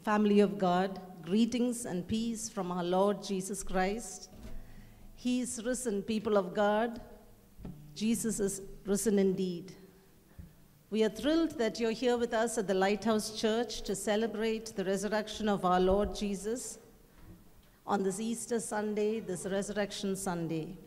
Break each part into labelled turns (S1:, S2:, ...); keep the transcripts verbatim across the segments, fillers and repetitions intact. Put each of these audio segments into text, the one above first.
S1: Family of God, greetings and peace from our Lord Jesus Christ. He is risen, people of God. Jesus is risen indeed. We are thrilled that you're here with us at the Lighthouse Church to celebrate the resurrection of our Lord Jesus on this Easter Sunday, this Resurrection Sunday.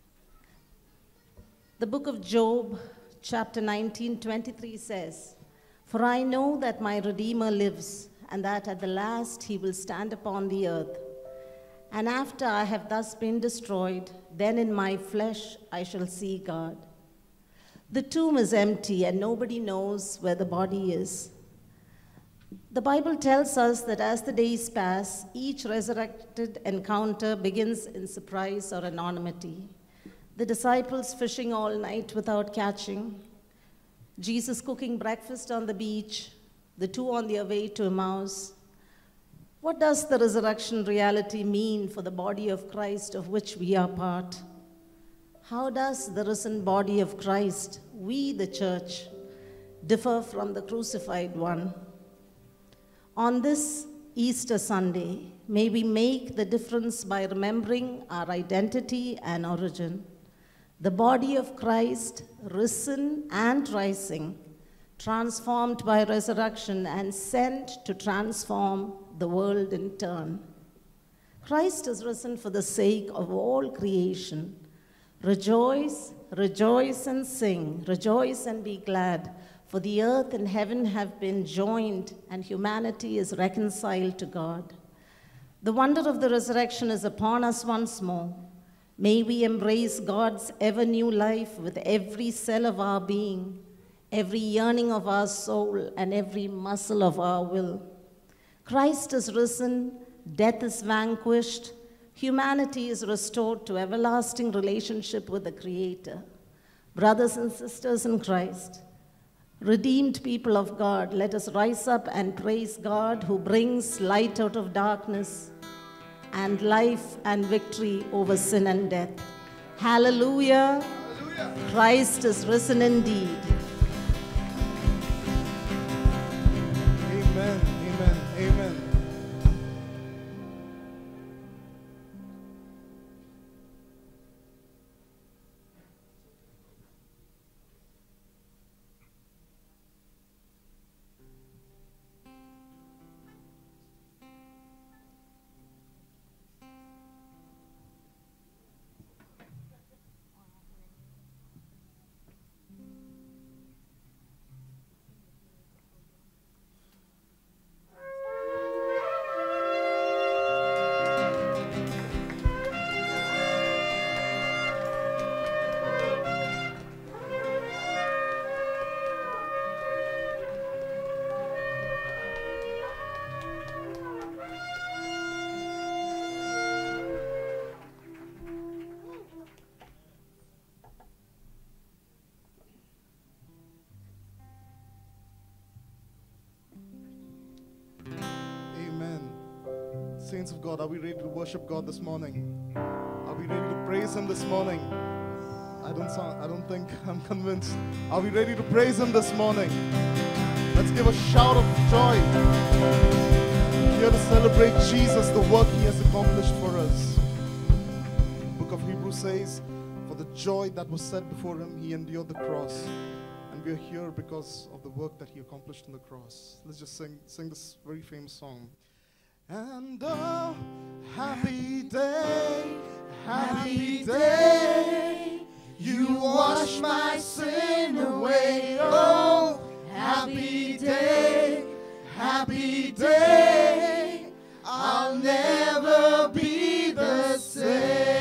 S1: The book of Job, chapter nineteen, twenty-three says, "For I know that my Redeemer lives, and that at the last he will stand upon the earth. And after I have thus been destroyed, then in my flesh I shall see God." The tomb is empty, and nobody knows where the body is. The Bible tells us that as the days pass, each resurrected encounter begins in surprise or anonymity. The disciples fishing all night without catching, Jesus cooking breakfast on the beach, the two on their way to Emmaus. What does the resurrection reality mean for the body of Christ of which we are part? How does the risen body of Christ, we the church, differ from the crucified one? On this Easter Sunday, may we make the difference by remembering our identity and origin. The body of Christ, risen and rising, transformed by resurrection and sent to transform the world in turn. Christ is risen for the sake of all creation. Rejoice, rejoice and sing, rejoice and be glad, for the earth and heaven have been joined and humanity is reconciled to God. The wonder of the resurrection is upon us once more. May we embrace God's ever new life with every cell of our being, every yearning of our soul, and every muscle of our will. Christ is risen, death is vanquished, humanity is restored to everlasting relationship with the Creator. Brothers and sisters in Christ, redeemed people of God, let us rise up and praise God who brings light out of darkness and life and victory over sin and death. Hallelujah. Hallelujah. Christ is risen indeed.
S2: Amen, amen, amen. Saints of God, are we ready to worship God this morning? Are we ready to praise Him this morning? I don't sound, I don't think I'm convinced. Are we ready to praise Him this morning? Let's give a shout of joy. Here to celebrate Jesus, the work He has accomplished for us. The book of Hebrews says, for the joy that was set before Him, He endured the cross. And we are here because of the work that He accomplished on the cross. Let's just sing, sing this very famous song. And oh, happy day, happy day, you wash my sin away. Oh, happy day, happy day, I'll never be the same.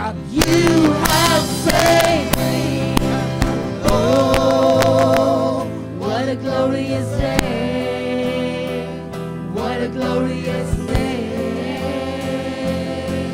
S1: You have saved me. Oh, what a glorious day. What a glorious day.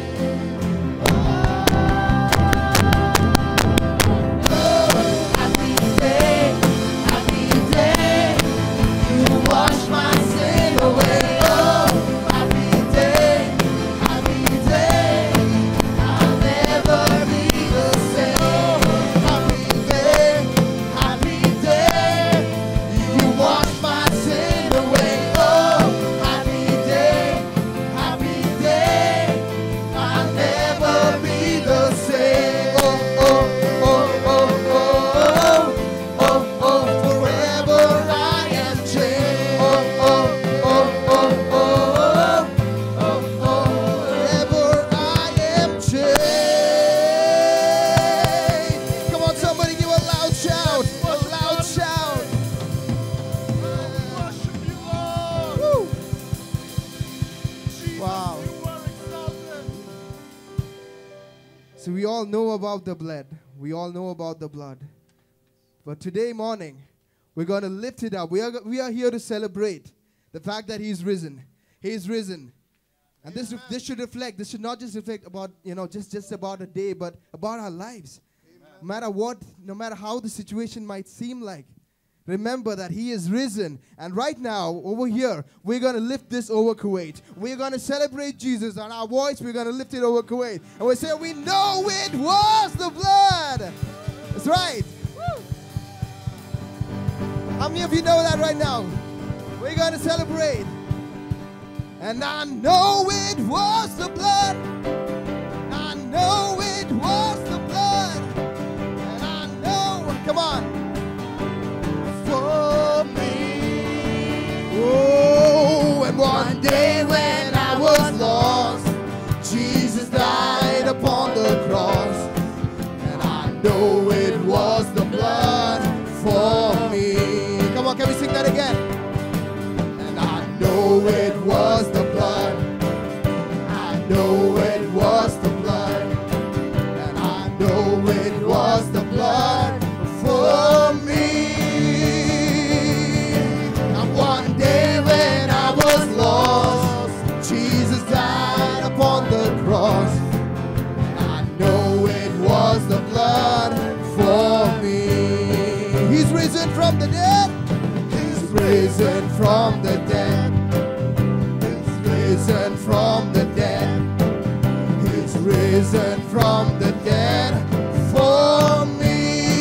S1: Oh, happy day, happy day. You wash my sin away. Oh, happy day, happy day. I'll never be the same. Happy day, happy day. You wash my sin away. Oh, happy day, happy day. I'll never be the same. Oh, oh, oh, oh, oh, oh, oh, forever I am changed. Oh, oh, oh, oh, oh, oh, oh, forever I am changed. Come on, somebody give a loud shout, a loud shout.
S2: Worship you, Lord.
S1: Woo.
S2: Jesus,
S1: Wow.
S2: you are exalted.
S3: So we all know about the blood. We all know about the blood. But today morning, we're going to lift it up. We are, we are here to celebrate the fact that He's risen. He's risen. And this, this should reflect, this should not just reflect about, you know, just, just about a day, but about our lives. No matter what, no matter how the situation might seem like, remember that He is risen. And right now, over here, we're going to lift this over Kuwait. We're going to celebrate Jesus. On our voice, we're going to lift it over Kuwait. And we say, we know it was the blood. That's right. How many of you know that right now? We're going to celebrate. And I know it was the blood. I know it was the blood. And I know, come on. For me. Oh, and one day when I was lost, Jesus died upon the cross. And I know it was the blood for me. Come on, can we sing that again? And I know it was the blood. I know it was the blood. And I know it was the blood for me. And one day when I was lost, Jesus died upon the cross. And I know it was the blood for me. He's risen from the dead. He's risen from the dead. He's risen from the dead. He's risen from the dead for me.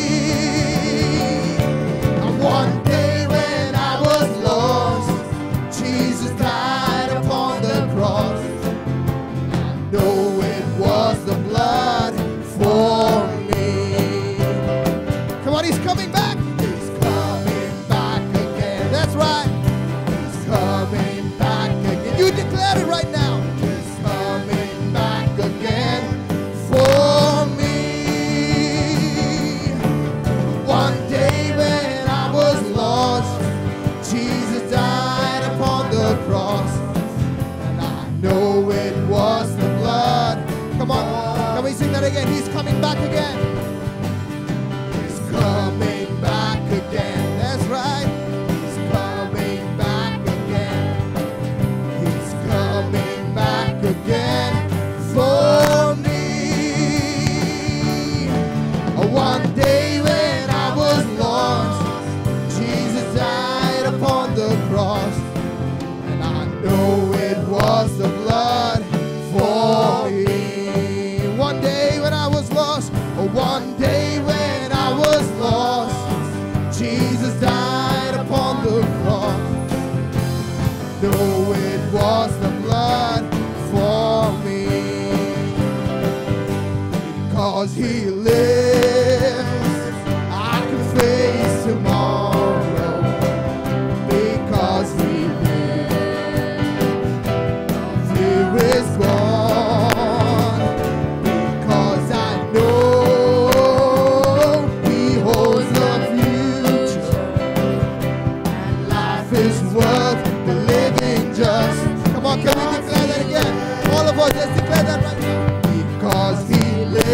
S3: And one day when I was lost, Jesus died upon the cross. I know it was the blood for me. Come on, He's coming back. He's coming back again. That's right. He's coming back again. You declare it right now. He's coming back again for me. One day when I was lost, Jesus died upon the cross. And I know it was the blood. Come on, can we sing that again? He's coming back again. He's coming back again. That's right. He's coming back again. He's coming back again for me. One day when I was lost, Jesus died upon the cross. And I know it was the blood for me. One day when I was lost, oh, one day when I was lost, Jesus died upon the cross. I know it was the blood for me. Because He lives, I can face tomorrow. Because He lives, fear is gone. Because I know He holds the future. And life is worth the living just. Come on, can we declare that again? All of us, let's declare that right now. Because He lives,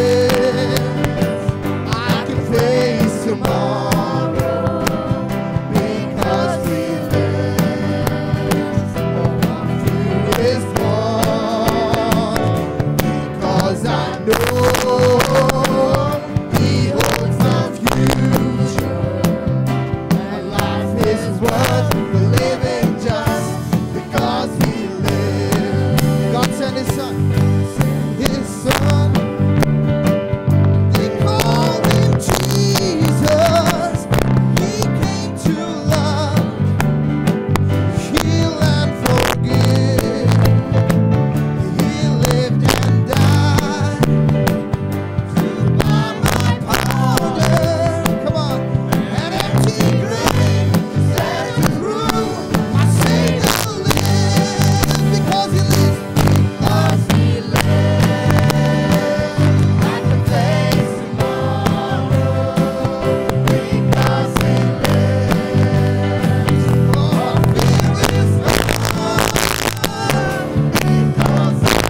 S3: Because I know He holds the future, and life is worth living just because He lives. God sent His Son, His Son. They called Him Jesus. He came to love, heal, and forgive. He lived and died to buy my pardon. Come on. An empty grave set to prove my Savior lives. Because He lives. Because He lives. I can face tomorrow. Because He lives. Oh, fear is gone. Because I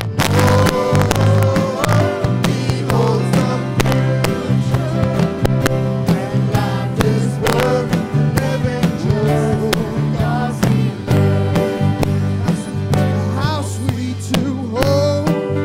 S3: know He holds the future, and life is worth living just because He lives. How sweet to hold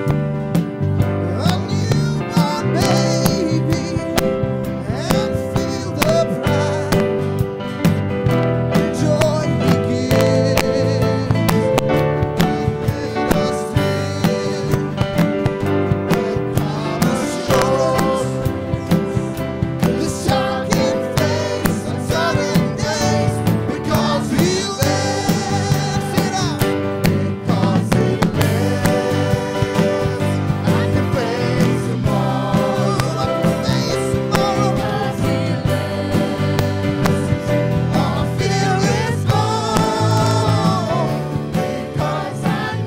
S3: a newborn baby and feel the pride and joy He gives. Made us live and calm sorrows. This child can face uncertain days because He lives. Sing it out. Because He lives, I can face tomorrow. I can face tomorrow. Because He lives, all fear is gone. Because I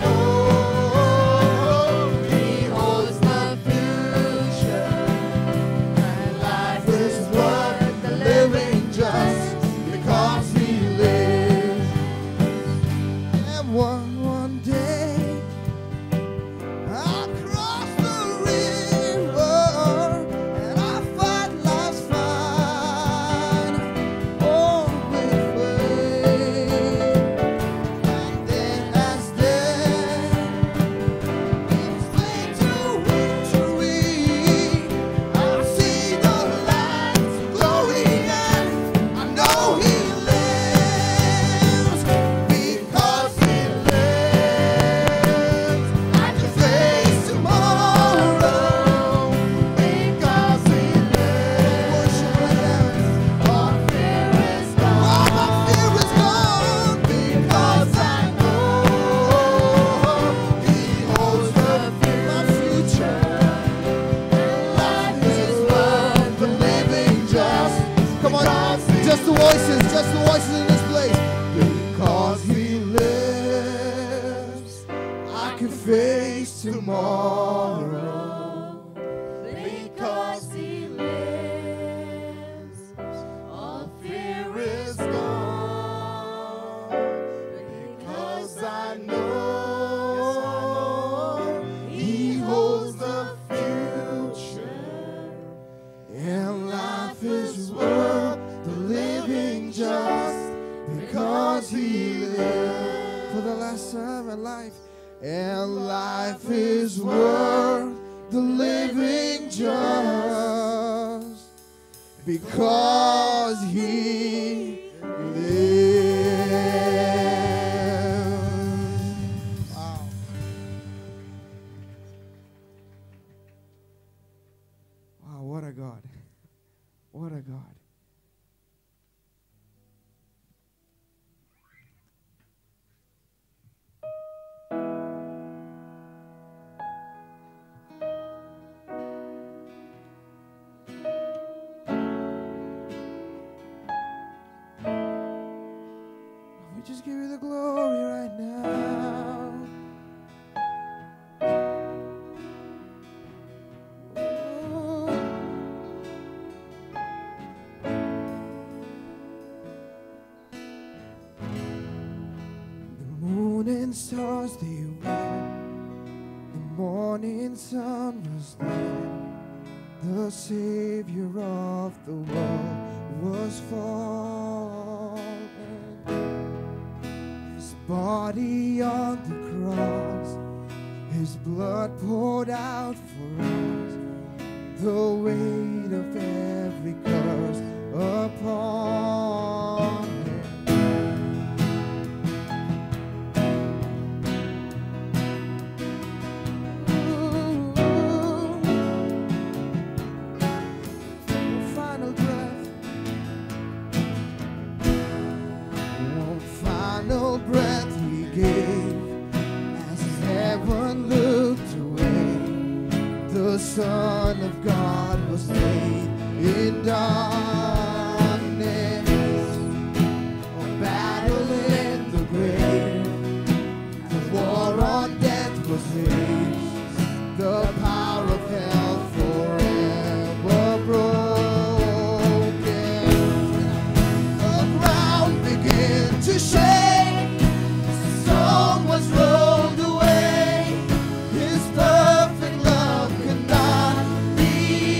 S3: know He holds the future, and life is worth the living just because He lives. And one, one day I'll cross the river and I'll fight life's fight, all with faith. And then as death gives way to victory, I'll see the light's glory, and I know He lives. Because He lives, I can face tomorrow. Because He lives, worship right now. All fear is gone. All fear is gone. Because I know He holds the future, and life is worth the living just. Come on, just the voices, just the voices in this place. Because He lives, I can face tomorrow. Because He lives, all fear is gone. Because I know He holds the future, and life is worth the living just because He lives. For the last time in life, and life is worth the living just because He lives. Wow. Wow, what a God. What a God. We just give You the glory right now. Oh. The moon and stars, they were. The morning sun was there. The Savior of the world was fallen. His body on the cross, His blood poured out for us, the weight of every curse upon Him. Final breath, one final breath He gave as heaven looked away. The Son of God was laid in darkness, a battle in the grave. The war on death was waged, the power of hell forever broken. The ground began to shake, the stone was rolled away. His perfect love cannot be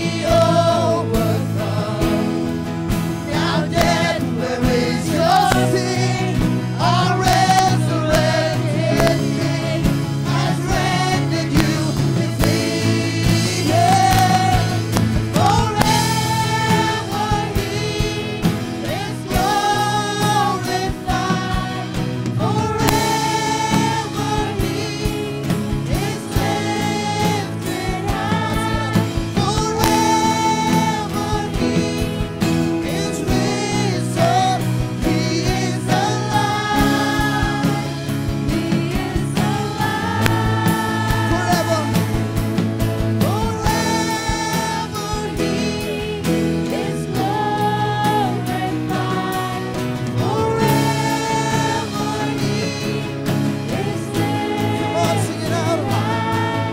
S3: overcome. Now death, where is your sting? Our resurrected King has rendered you defeated. Forever He is glorified. Forever He is lifted high. Forever He is risen. He is alive. He is alive. Forever. Forever He is glorified. Forever He is lifted high.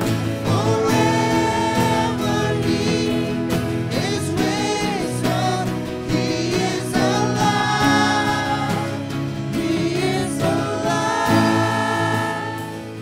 S3: Forever He is risen. He is alive. He is alive.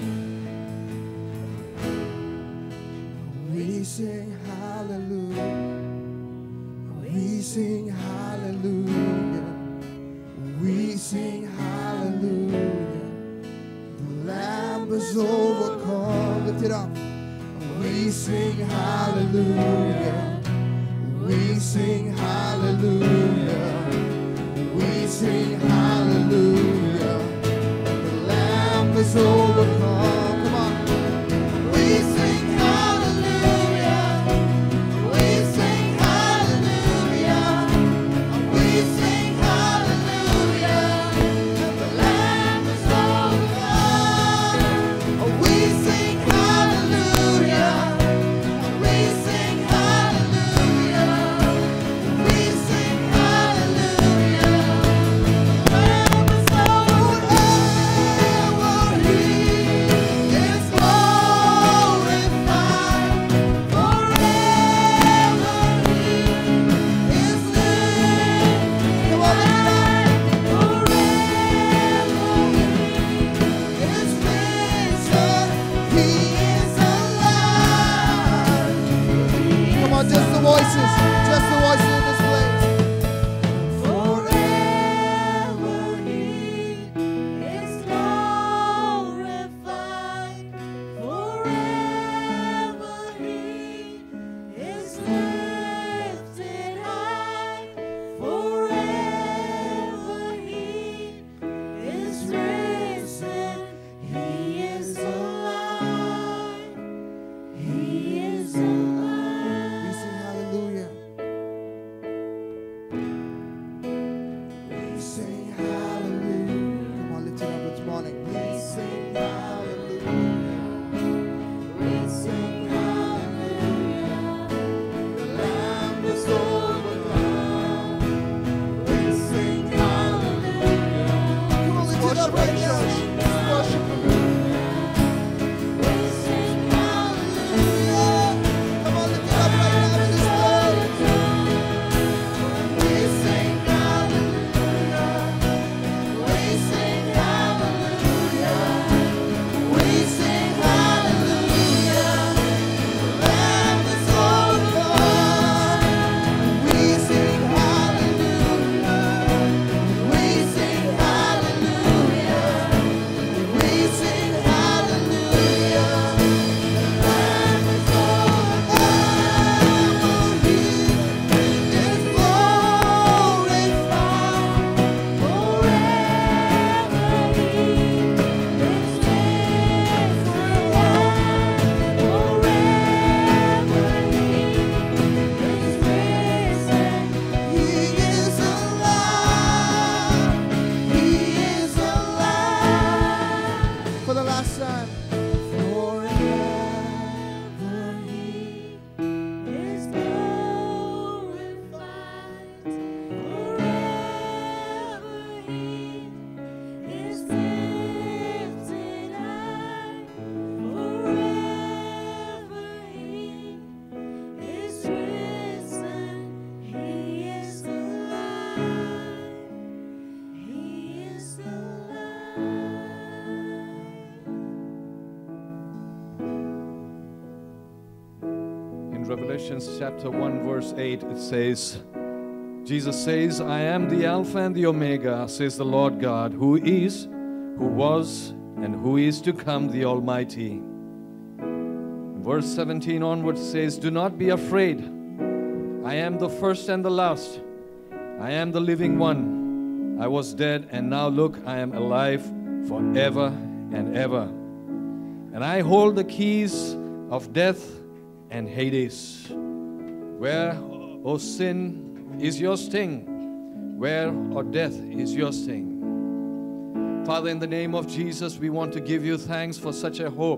S3: We sing hallelujah. We sing hallelujah. We sing hallelujah. The Lamb is overcome. Lift it up. We sing hallelujah. We sing hallelujah. We sing hallelujah. The Lamb is overcome. Come on. We sing hallelujah. We sing hallelujah. We sing hallelujah. The Lamb is overcome. We sing hallelujah. We sing hallelujah. We sing hallelujah. The Lamb is overcome. He is glorified. Forever He is lifted. Come on, lift it up. Forever He is risen. He is alive. Come on, just the voices, just the voices in this place. Forever He is glorified. Forever He is lifted high. Forever He is risen. He is alive. He is alive. We sing hallelujah.
S4: in Revelation chapter one, verse eight, it says, Jesus says, I am the Alpha and the Omega, says the Lord God, who is, who was, and who is to come, the Almighty. Verse seventeen onwards says, do not be afraid. I am the first and the last. I am the living one. I was dead, and now look, I am alive forever and ever. And I hold the keys of death and Hades. Where, O sin, is your sting? Where, O death, is your sting? Father, in the name of Jesus, we want to give you thanks for such a hope.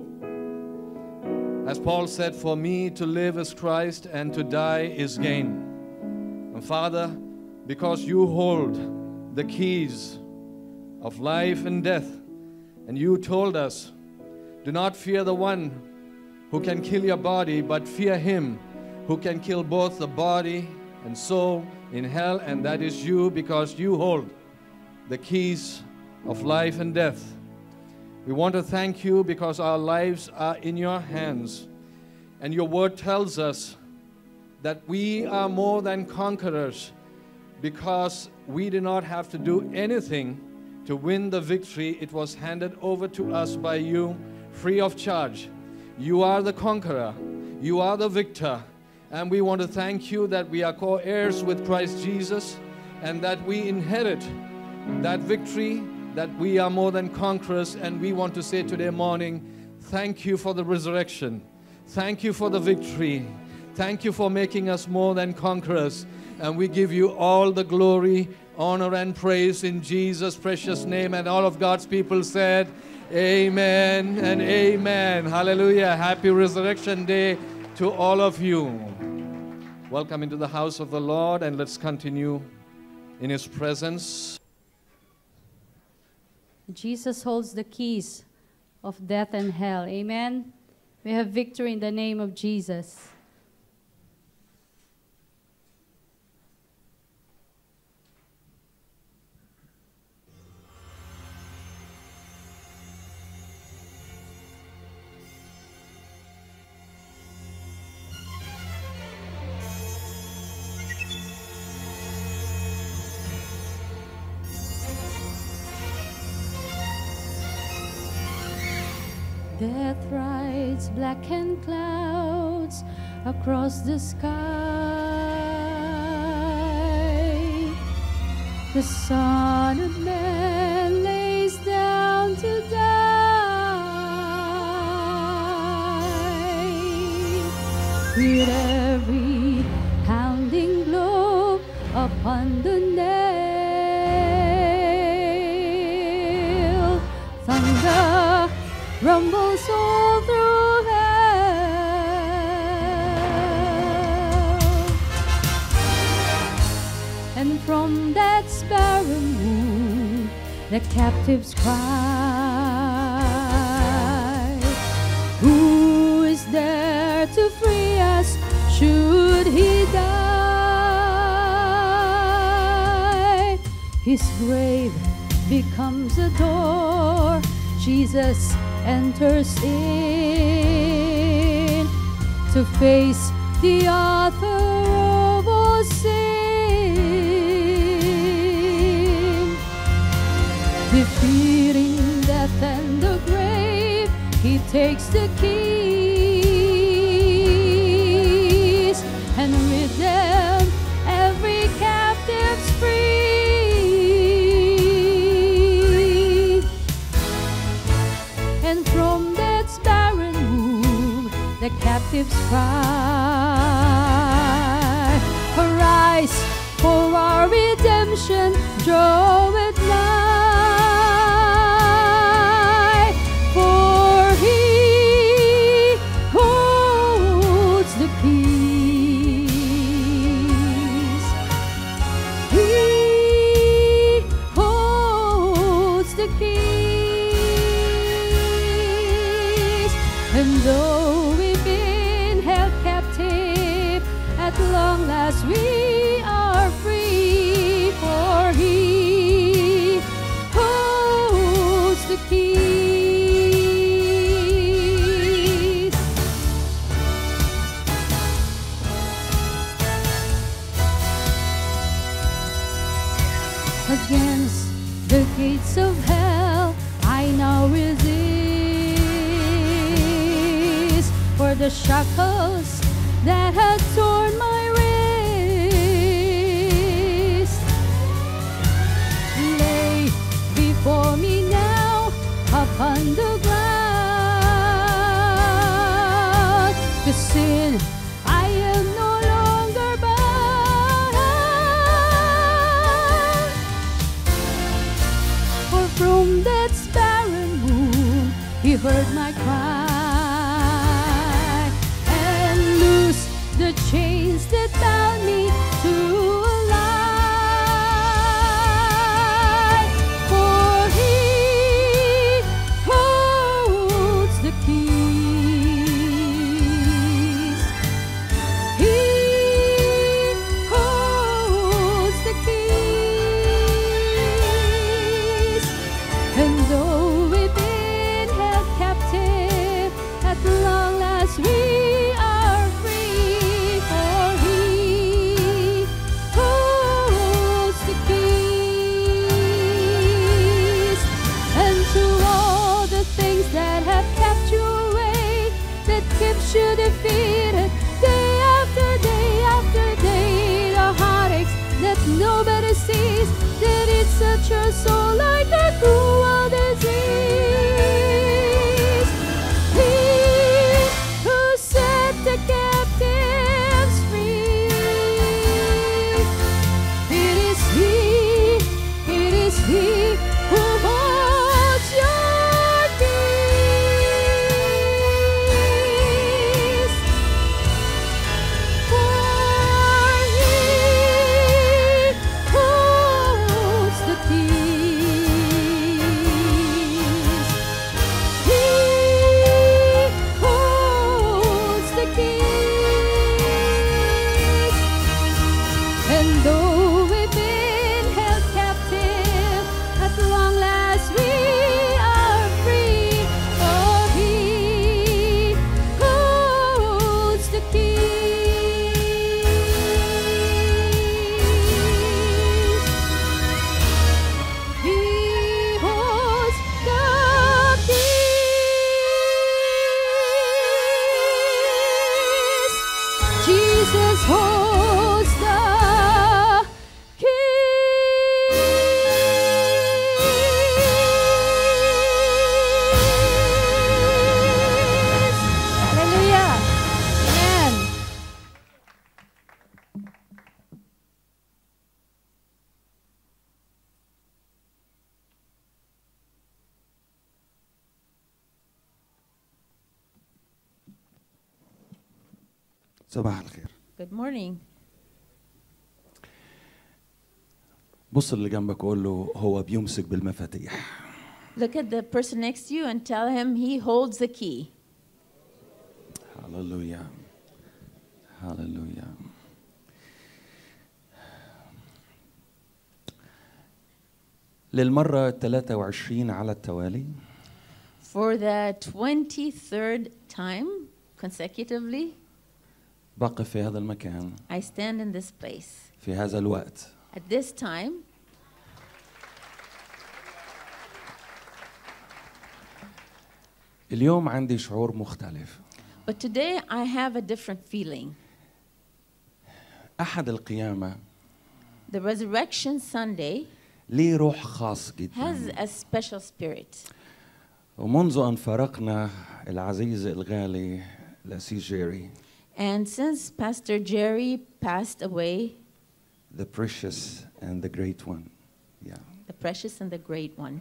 S4: As Paul said, for me to live is Christ and to die is gain. And Father, because you hold the keys of life and death, and you told us, do not fear the one who can kill your body, but fear him who can kill both the body and soul in hell, and that is you, because you hold the keys of life and death. We want to thank you because our lives are in your hands. And your word tells us that we are more than conquerors because we did not have to do anything to win the victory. It was handed over to us by you free of charge. You are the conqueror. You are the victor. And we want to thank you that we are co-heirs with Christ Jesus and that we inherit that victory, that we are more than conquerors. And we want to say today morning, thank you for the resurrection. Thank you for the victory. Thank you for making us more than conquerors. And we give you all the glory, honor, and praise in Jesus' precious name. And all of God's people said, amen and amen. Hallelujah. Happy Resurrection Day to all of you. Welcome into the house of the Lord, and let's continue in His presence.
S5: Jesus holds the keys of death and hell. Amen. We have victory in the name of Jesus. Death rides black and clouds across the sky. The Son of Man lays down to die. With every pounding blow upon the nail, thunder rumbles all through hell, and from that barren womb the captives cry, who is there to free us should he die? His grave becomes a door, Jesus enters in to face the author of all sin. Defeating death and the grave, he takes the keys, and with them every captive's free. And from that barren womb the captives cry, arise, for our redemption draweth nigh. For he holds the keys, he holds the keys. And though we've been held captive, at long last we are free, for he holds the keys. Against the gates of hell I now resist, for the shackles that had torn my wrist lay before me now upon the ground. To sin I am no longer bound, for from death's barren womb He heard my cry and loosed the chains that bound me to a lie. For He holds the keys. He holds the keys. And though we've been held captive, at long last we are free. For He holds the keys. And to all the things that have kept you away, that keeps you defeated, day after day after day, the heartaches that nobody sees, that it such your soul like a cruel disease. He who set the captives free, it is He, it is He who holds your peace. For He holds the keys. He holds the keys. And though we've been held captive, at long last we are free. For He holds the keys. He holds the keys. Jesus holds the keys. Hallelujah. Amen.
S6: صباح الخير.
S7: Good morning.
S6: بص اللي جنبك وقول له هو بيمسك بالمفاتيح.
S7: Look at the person next to you and tell him he holds the key.
S6: هللويا. هللويا. للمرة الثلاثة وعشرين على التوالي
S7: For the twenty-third time consecutively,
S6: بقف في هذا المكان
S7: I stand in this place.
S6: في هذا الوقت
S7: At this time,
S6: اليوم عندي شعور مختلف.
S7: but today I have a different feeling.
S6: أحد القيامة
S7: The Resurrection Sunday
S6: ليه روح خاص
S7: has
S6: جدا.
S7: a special spirit.
S6: ومنذ أن فارقنا العزيز الغالي الأسيس جيري
S7: And since Pastor Jerry passed away,
S6: the precious and the great one. Yeah.
S7: the precious and the great one,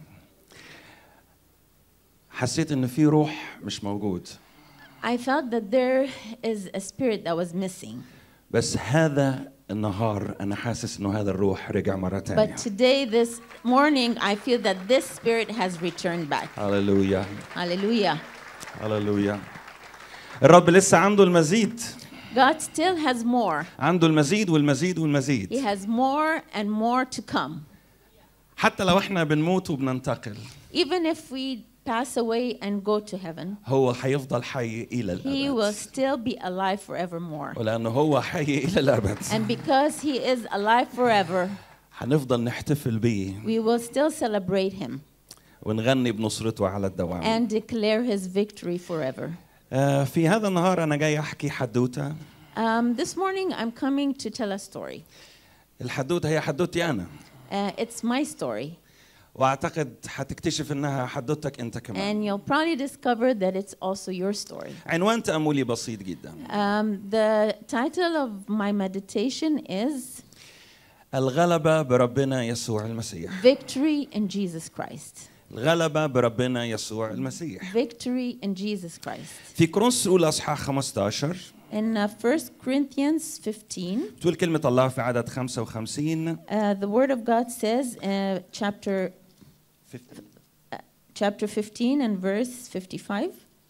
S6: حسيت إن في روح مش موجود.
S7: I felt that there is a spirit that was missing.
S6: بس هذا النهار أنا حاسس إنه هذا الروح رجع مرة تانية.
S7: But today, this morning, I feel that this spirit has returned back.
S6: هللويا.
S7: Hallelujah.
S6: هللويا. الرب لسه عنده المزيد.
S7: God still has more.
S6: عنده المزيد والمزيد
S7: He
S6: والمزيد.
S7: has more and more to come.
S6: حتى لو احنا بنموت وبننتقل
S7: Even if we pass away and go to heaven,
S6: هو هيفضل حي إلى
S7: He will
S6: الأبد.
S7: still be alive forevermore.
S6: ولأنه هو حي إلى الأبد.
S7: And because He is alive forever,
S6: هنفضل نحتفل بيه
S7: We will still celebrate him
S6: ونغني بنصرته على الدوام.
S7: and declare his victory forever.
S6: آه، في هذا النهار أنا جاي أحكي حدوتة.
S7: Um, this morning I'm coming to tell a story.
S6: الحدوتة هي حدوتي أنا.
S7: Uh, it's my story.
S6: وأعتقد هتكتشف إنها حدوتك أنت كمان.
S7: And you'll probably discover that it's also your story.
S6: عنوان تأملي بسيط جدا.
S7: Um, the title of my meditation is
S6: الغلبة بربنا يسوع المسيح.
S7: Victory in Jesus Christ.
S6: الغلبة بربنا يسوع المسيح.
S7: Victory in Jesus Christ.
S6: في كورنثوس الأولى أصحاح خمسة عشر.
S7: In uh, First Corinthians fifteen,
S6: تقول كلمة الله في عدد خمسة وخمسين.
S7: uh, the Word of God says, uh, chapter uh, chapter fifteen and verse fifty-five.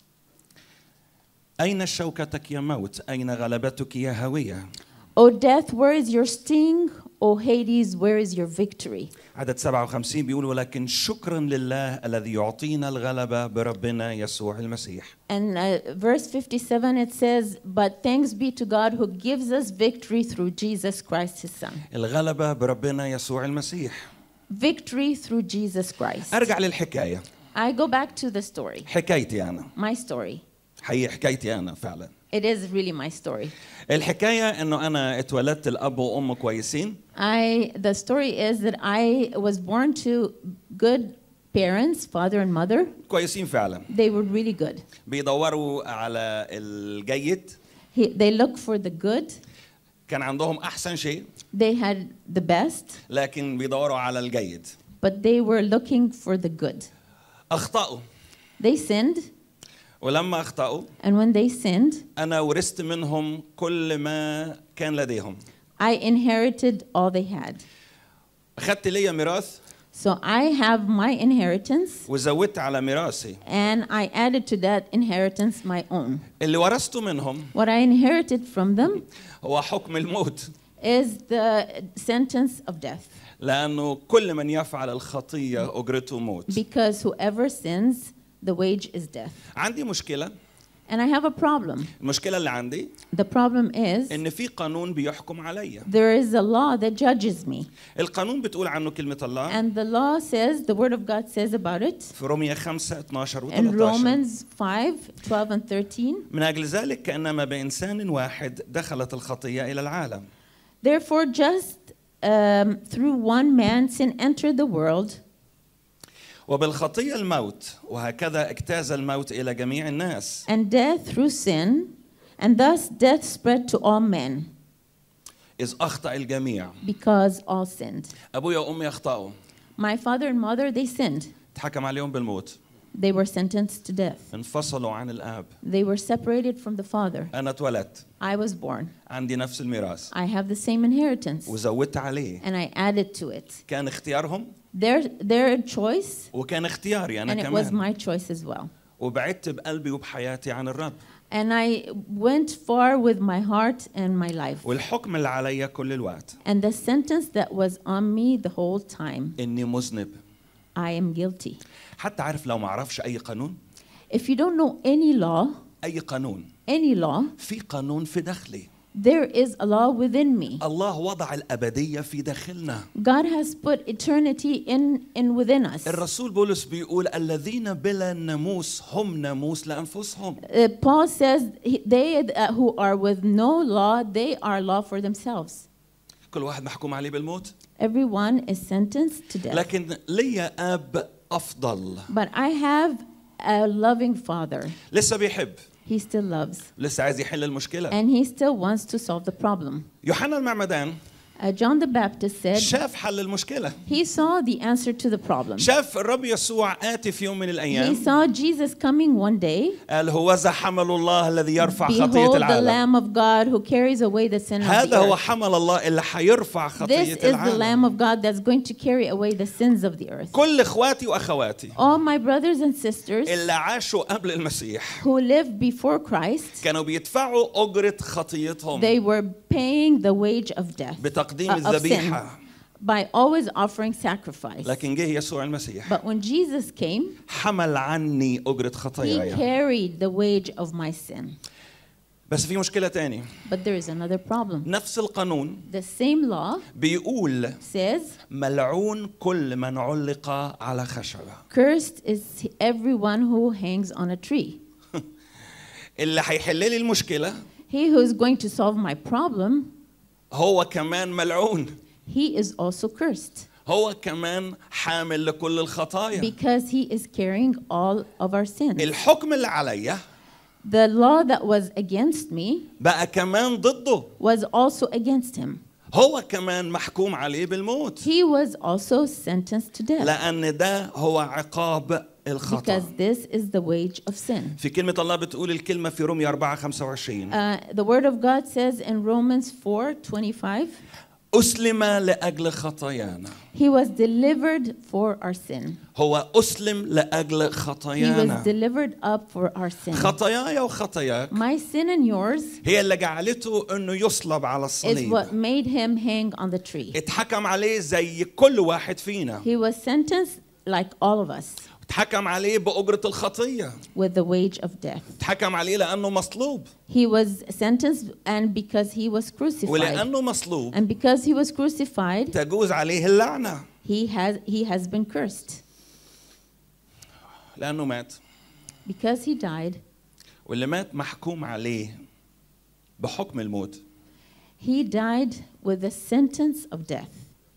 S6: أين شوكتك يا موت؟ أين غلبتك يا هوية؟
S7: O death, where is your sting? O Hades, where is your victory?
S6: عدد سبعة وخمسين بيقول ولكن شكرا لله الذي يعطينا الغلبة بربنا يسوع المسيح.
S7: And uh, verse fifty-seven it says, but thanks be to God who gives us victory through Jesus Christ his son.
S6: الغلبة بربنا يسوع المسيح.
S7: Victory through Jesus Christ.
S6: أرجع للحكاية.
S7: I go back to the story,
S6: حكايتي أنا.
S7: my story.
S6: حقيقة حكايتي أنا فعلا.
S7: It is really my story.
S6: الحكاية إنه أنا اتولدت الأب وأم كويسين.
S7: I the story is that I was born to good parents, father and mother.
S6: كويسين فعلا.
S7: They were really good.
S6: بيدوروا على الجيد.
S7: He, they look for the good.
S6: كان عندهم أحسن شيء.
S7: They had the best,
S6: لكن بيدوروا على الجيد.
S7: but they were looking for the good.
S6: أخطأوا.
S7: They sinned,
S6: ولما أخطأوا
S7: and when they sinned,
S6: أنا ورثت منهم كل ما كان لديهم.
S7: I inherited all they had.
S6: أخذت لي ميراث.
S7: So I have my inheritance,
S6: وزودت على ميراثي.
S7: and I added to that inheritance my own.
S6: اللي ورثته منهم
S7: What I inherited from them
S6: هو حكم الموت.
S7: is the sentence of death.
S6: لأنه كل من يفعل الخطية أجرته موت.
S7: Because whoever sins, the wage is death.
S6: عندي مشكلة.
S7: And I have a problem.
S6: المشكلة اللي عندي
S7: The problem is
S6: إن في قانون بيحكم عليا.
S7: there is a law that judges me.
S6: القانون بتقول عنه كلمة الله
S7: And the law says, the word of God says about it
S6: في رومية خمسة اثناشر و
S7: in
S6: ثلاثة عشر.
S7: Romans five, twelve and thirteen.
S6: من أجل ذلك كأنما بإنسان واحد دخلت الخطية إلى العالم.
S7: Therefore, just um, through one man sin entered the world,
S6: وبالخطية الموت وهكذا اجتاز الموت إلى جميع الناس.
S7: and death through sin, and thus death spread to all men,
S6: إذ أخطأ الجميع.
S7: because all sinned.
S6: أبويا وأمي أخطأوا.
S7: My father and mother, they sinned.
S6: تحكم عليهم بالموت.
S7: They were sentenced to death.
S6: انفصلوا عن الآب.
S7: They were separated from the father.
S6: أنا اتولدت.
S7: I was born.
S6: عندي نفس الميراث.
S7: I have the same inheritance,
S6: وزودت عليه.
S7: and I added to it.
S6: كان اختيارهم
S7: Their, their choice,
S6: وكان اختياري أنا
S7: and it was
S6: كمان.
S7: my choice as well.
S6: وبعدت بقلبي وبحياتي عن الرب.
S7: And I went far with my heart and my life.
S6: والحكم اللي عليا كل الوقت
S7: And the sentence that was on me the whole time,
S6: إني مذنب.
S7: I am guilty.
S6: حتى عارف لو ما أعرفش أي قانون.
S7: If you don't know any law,
S6: أي قانون.
S7: any law,
S6: في قانون في داخلي.
S7: there is a law within me.
S6: الله وضع الأبدية في داخلنا.
S7: God has put eternity in, in within us.
S6: الرسول بولس بيقول الذين بلا ناموس هم ناموس لأنفسهم.
S7: Uh, Paul says he- they uh, who are with no law, they are law for themselves.
S6: كل واحد محكوم عليه بالموت.
S7: Everyone is sentenced to death.
S6: لكن ليا أب أفضل.
S7: But I have a loving father.
S6: لسه بيحب.
S7: He still loves.
S6: لسه عايز يحل المشكلة.
S7: And he still wants to solve the problem.
S6: يوحنا المعمدان
S7: Uh, John the Baptist said
S6: شاف حل المشكلة.
S7: he saw the answer to the problem.
S6: شاف الرب يسوع آتي في يوم من
S7: He
S6: الأيام.
S7: saw Jesus coming one day.
S6: قال هوذا حمل الله الذي يرفع خطية
S7: Behold the
S6: العالم.
S7: Lamb of God who carries away the sin of
S6: هذا
S7: the
S6: هو
S7: earth.
S6: حمل الله اللي حيرفع
S7: This
S6: خطية
S7: is the Lamb
S6: العالم.
S7: of God that's going to carry away the sins of the earth.
S6: كل إخواتي وأخواتي
S7: All my brothers and sisters
S6: اللي عاشوا قبل المسيح
S7: who lived before Christ,
S6: كانوا بيدفعوا أجرة خطيتهم
S7: they were paying the wage of death,
S6: بتقديم
S7: uh, of sin,
S6: الذبيحة.
S7: by always offering sacrifice.
S6: لكن جه يسوع المسيح
S7: But when Jesus came,
S6: حمل عني أجرة
S7: he
S6: خطاياي.
S7: carried the wage of my sin.
S6: بس في مشكلة تاني.
S7: But there is another problem.
S6: نفس القانون
S7: The same law
S6: بيقول
S7: says,
S6: ملعون كل من علق على خشبة.
S7: cursed is everyone who hangs on a tree.
S6: اللي هيحل لي المشكلة
S7: He who is going to solve my problem,
S6: هو كمان ملعون.
S7: he is also cursed.
S6: هو كمان حامل لكل الخطايا.
S7: Because he is carrying all of our sins.
S6: الحكم اللي عليا
S7: The law that was against me
S6: بقى كمان ضده.
S7: was also against him.
S6: هو كمان محكوم عليه بالموت.
S7: He was also sentenced to death.
S6: لأن ده هو عقاب الخطأ.
S7: Because this is the wage of sin.
S6: في كلمة الله بتقول الكلمة في رومية أربعة خمسة وعشرين.
S7: Uh, the word of God says in Romans four twenty-five,
S6: أسلم لأجل خطايانا.
S7: he was delivered for our sin.
S6: هو أسلم لأجل
S7: He was
S6: خطايانا.
S7: delivered up for our sin.
S6: خطاياي وخطاياك
S7: My sin and yours
S6: هي اللي جعلته إنه يصلب على
S7: is
S6: الصليب.
S7: what made him hang on the tree.
S6: اتحكم عليه زي كل واحد فينا.
S7: He was sentenced like all of us
S6: اتحكم عليه بأجرة الخطية.
S7: with the wage of death.
S6: اتحكم عليه لأنه مصلوب.
S7: He was sentenced and because he was crucified.
S6: ولأنه مصلوب
S7: And because he was crucified,
S6: تجوز عليه اللعنة.
S7: he has he has been cursed.
S6: لأنه مات.
S7: Because he died,
S6: واللي مات محكوم عليه بحكم الموت.
S7: he died with the sentence of death.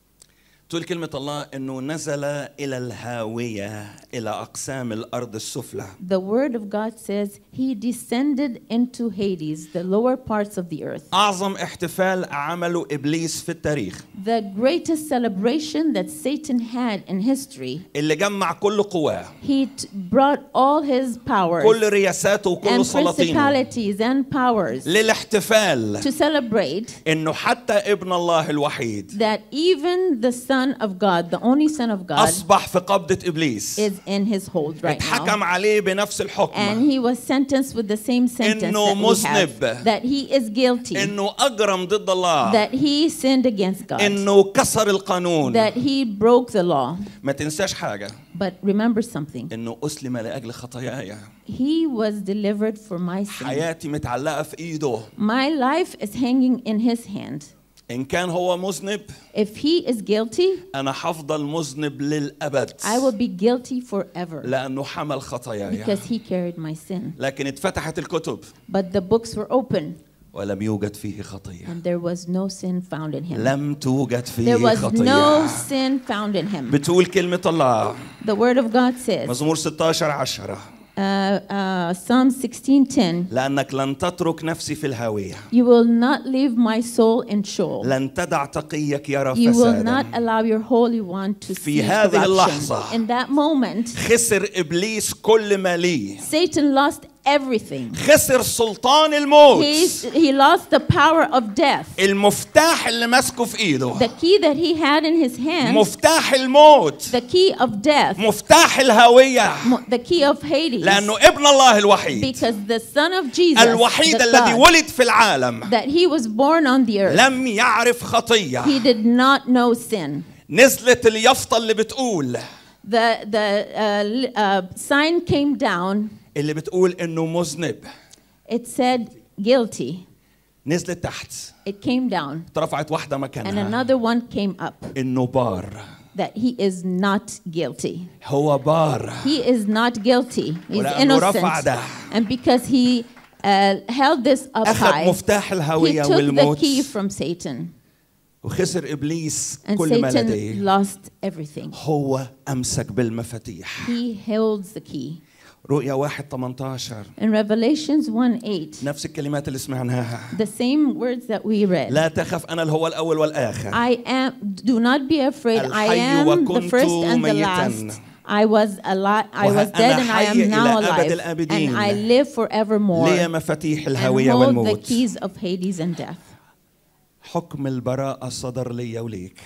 S6: تقول كلمة الله إنه نزل إلى الهاوية إلى أقسام الأرض السفلى.
S7: The word of God says he descended into Hades, the lower parts of the earth.
S6: أعظم احتفال عمله إبليس في التاريخ.
S7: The greatest celebration that Satan had in history.
S6: اللي جمع كل قواه.
S7: He t- brought all his powers
S6: كل رياساته وكل
S7: and
S6: سلاطينه.
S7: principalities and powers
S6: للاحتفال
S7: to celebrate
S6: إنه حتى ابن الله الوحيد
S7: that even the Son of God, the only Son of God,
S6: أصبح في قبضة إبليس.
S7: is in his hold right
S6: اتحكم
S7: now.
S6: عليه بنفس
S7: And
S6: الحكم.
S7: he was sentenced with the same sentence
S6: إنه
S7: that we have,
S6: مذنب.
S7: that he is guilty,
S6: إنه أجرم ضد الله.
S7: that he sinned against God,
S6: إنه كسر القانون.
S7: that he broke the law.
S6: ما تنساش حاجة.
S7: But remember something.
S6: إنه أسلم لأجل خطاياي.
S7: He was delivered for my sin.
S6: حياتي متعلقة في إيده.
S7: My life is hanging in his hand.
S6: إن كان هو مذنب
S7: If he is guilty,
S6: أنا حفضل مذنب للأبد.
S7: I will be guilty forever
S6: لأنه حمل خطاياي.
S7: because he carried my sin.
S6: لكن اتفتحت الكتب
S7: But the books were open
S6: ولم يوجد فيه خطية.
S7: and there was no sin found in him.
S6: لم توجد
S7: There
S6: فيه
S7: was no
S6: خطية.
S7: sin found in him.
S6: بتقول كلمة الله
S7: The word of God says,
S6: مزمور ستة عشر عشرة
S7: uh, uh, Psalm sixteen ten,
S6: لأنك لن تترك نفسي في الهاوية.
S7: you will not leave my soul in Sheol.
S6: لن تدع تقيك يرى
S7: You will not
S6: فسادا.
S7: allow your Holy One to
S6: في
S7: see
S6: هذه
S7: corruption.
S6: اللحظة
S7: In that moment,
S6: خسر إبليس كل ما ليه.
S7: Satan lost everything.
S6: خسر سلطان الموت.
S7: He's, he lost the power of death.
S6: المفتاح اللي ماسكه في إيده.
S7: The key that he had in his hand,
S6: مفتاح الموت.
S7: the key of death,
S6: مفتاح الهوية.
S7: mo- the key of Hades,
S6: لأنه ابن الله الوحيد
S7: because the Son of Jesus,
S6: الوحيد
S7: the
S6: الذي
S7: God,
S6: ولد في العالم
S7: that he was born on the earth,
S6: لم يعرف خطية.
S7: he did not know sin.
S6: نزلت اليافطة اللي بتقول
S7: The, the uh, li- uh, sign came down,
S6: اللي بتقول إنه مذنب.
S7: it said guilty.
S6: نزلت تحت.
S7: It came down,
S6: اترفعت واحدة
S7: and
S6: مكانها.
S7: another one came up,
S6: إنه بار.
S7: that he is not guilty.
S6: هو بار.
S7: He is not guilty. He's
S6: ولأنه رفع
S7: innocent.
S6: ده.
S7: And because he uh, held this up
S6: أخذ
S7: high,
S6: مفتاح
S7: he
S6: الهوية
S7: took the
S6: والموت.
S7: key from Satan.
S6: وخسر إبليس
S7: And
S6: كل ما
S7: Satan
S6: لديه.
S7: lost everything.
S6: هو أمسك بالمفاتيح.
S7: He holds the key.
S6: رؤيا واحد ثمانية عشر
S7: In Revelations one eight,
S6: نفس الكلمات اللي سمعناها.
S7: the same words that we read.
S6: لا تخف أنا اللي هو الأول والآخر.
S7: I am, do not be afraid, I
S6: الحي
S7: am the
S6: وكنت
S7: first and the
S6: ميتاً.
S7: last. I was alive, I was
S6: وها
S7: dead
S6: أنا
S7: and I
S6: حي
S7: am now
S6: إلى أبد
S7: alive.
S6: الآبدين.
S7: And I live forevermore.
S6: لي مفاتيح
S7: And
S6: الهوية
S7: hold the
S6: والموت.
S7: keys of Hades and death.
S6: حكم البراءة صدر لي وليك.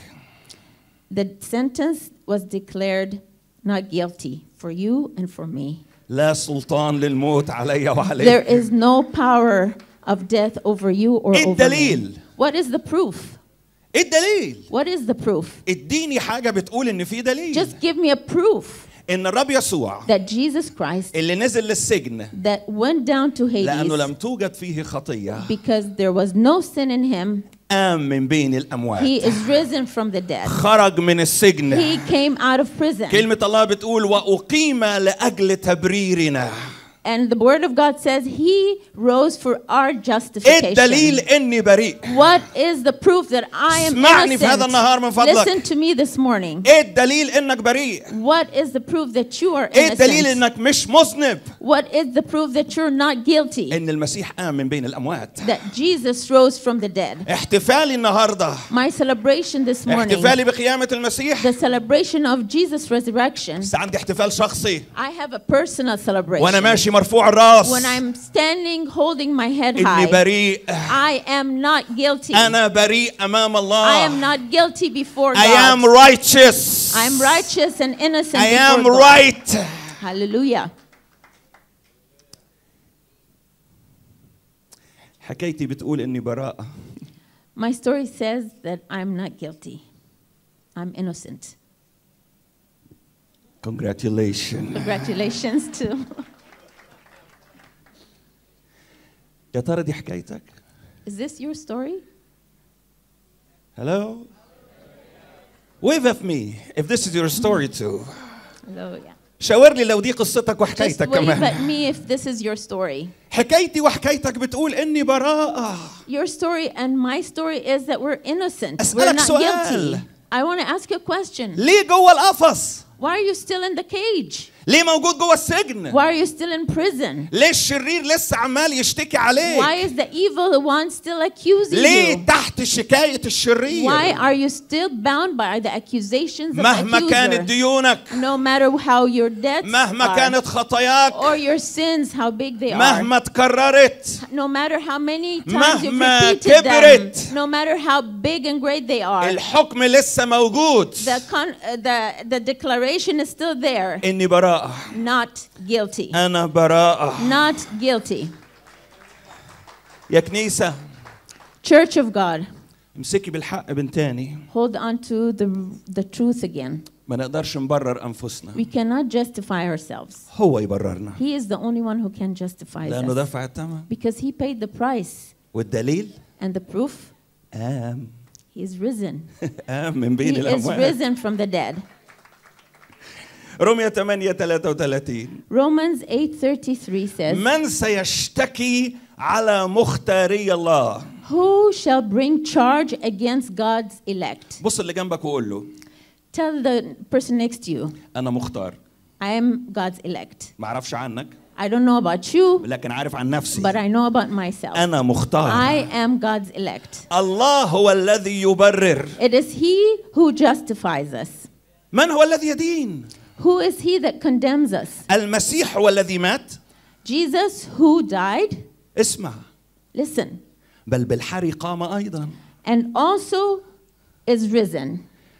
S7: The sentence was declared not guilty for you and for me.
S6: لا سلطان للموت علي
S7: There
S6: وعليك.
S7: is no power of death over you or
S6: إيه
S7: over
S6: الدليل؟
S7: me. What is the proof?
S6: إيه الدليل؟
S7: What is the proof?
S6: اديني حاجة بتقول إن في دليل.
S7: Just give me a proof.
S6: ان الرب يسوع
S7: that Jesus Christ
S6: اللي نزل للسجن
S7: that went down to
S6: لانه
S7: Hades
S6: لم توجد فيه خطيه
S7: because there was no sin in him.
S6: قام من بين
S7: He
S6: الاموات،
S7: is risen from the dead.
S6: خرج من السجن.
S7: He came out of prison.
S6: كلمة الله بتقول وأقيم لأجل تبريرنا.
S7: And the word of God says he rose for our
S6: إيه
S7: justification.
S6: الدليل إني بريء؟
S7: What is the proof that I am
S6: اسمعني في هذا النهار من
S7: innocent?
S6: فضلك.
S7: Listen to me this morning.
S6: إيه الدليل إنك بريء؟
S7: What is the proof that you are
S6: إيه الدليل
S7: innocent?
S6: إنك مش مذنب؟
S7: What is the proof that you're not guilty?
S6: إن المسيح قام من بين الأموات.
S7: That Jesus rose from the dead.
S6: احتفالي النهاردة،
S7: My celebration this morning,
S6: احتفالي بقيامة المسيح،
S7: the celebration of Jesus' resurrection,
S6: بس عندي احتفال شخصي.
S7: I have a personal celebration.
S6: وأنا ماشي مرفوع الراس.
S7: When I'm standing holding my head
S6: إني
S7: high,
S6: بريء.
S7: I am not guilty.
S6: أنا بريء أمام
S7: I
S6: الله.
S7: am not guilty before
S6: I am
S7: God.
S6: righteous.
S7: I am righteous and innocent
S6: I
S7: before
S6: am
S7: God.
S6: right.
S7: Hallelujah.
S6: حكايتي بتقول إني براءة.
S7: My story says that I'm not guilty. I'm innocent.
S6: Congratulations.
S7: Congratulations to.
S6: يا ترى دي حكايتك؟
S7: Is this your story?
S6: Hello? Wave at me if this is your story too.
S7: Hello, yeah.
S6: شاور لي لو دي قصتك
S7: Just
S6: وحكايتك
S7: wave at
S6: كمان.
S7: me if this is your story.
S6: حكايتي وحكايتك بتقول إني براءة.
S7: Your story and my story is that we're innocent. We're
S6: أسألك
S7: not
S6: سؤال.
S7: guilty. I want to ask you a question.
S6: ليه جوه القفص؟
S7: Why are you still in the cage?
S6: ليه موجود جوه السجن؟
S7: Why are you still in prison?
S6: ليه الشرير لسه عمال يشتكي عليك؟
S7: Why is the evil one still accusing
S6: ليه
S7: you?
S6: تحت شكاية الشرير؟
S7: Why are you still bound by the accusations of the
S6: مهما كانت
S7: accuser?
S6: ديونك،
S7: No matter how your debts
S6: مهما
S7: are,
S6: كانت خطاياك،
S7: or your sins, how big they are,
S6: مهما تكررت،
S7: no matter how many times you've
S6: مهما
S7: repeated them,
S6: كبرت،
S7: no matter how big and great they are,
S6: الحكم لسه موجود.
S7: the, con- uh, the, the declaration is still there.
S6: إني براءة.
S7: Not guilty.
S6: أنا براءة.
S7: Not guilty.
S6: يا كنيسة،
S7: Church of God,
S6: امسكي بالحق بنتاني.
S7: hold on to the, the truth again.
S6: ما نقدرش نبرر أنفسنا.
S7: We cannot justify ourselves.
S6: هو يبررنا.
S7: He is the only one who can justify
S6: لأنه
S7: us.
S6: دفع الثمن.
S7: Because he paid the price.
S6: والدليل
S7: And the proof,
S6: قام.
S7: he is risen.
S6: قام من
S7: He
S6: بين
S7: is
S6: الأموات.
S7: risen from the dead.
S6: رومية ثمانية ثلاثة وثلاثين.
S7: Romans eight thirty-three says,
S6: من سيشتكي على مختاري الله؟
S7: who shall bring charge against God's elect?
S6: بص اللي جنبك وقول له
S7: Tell the person next to you,
S6: أنا مختار.
S7: I am God's elect.
S6: ما أعرفش عنك
S7: I don't know about you,
S6: لكن عارف عن نفسي.
S7: but I know about myself.
S6: أنا مختار.
S7: I am God's elect.
S6: الله هو الذي يبرر.
S7: It is He who justifies us.
S6: من هو الذي يدين؟
S7: Who is He that condemns us?
S6: المسيح هو الذي مات.
S7: Jesus who died,
S6: اسمع.
S7: listen,
S6: بل بالحري قام أيضا.
S7: and also is risen,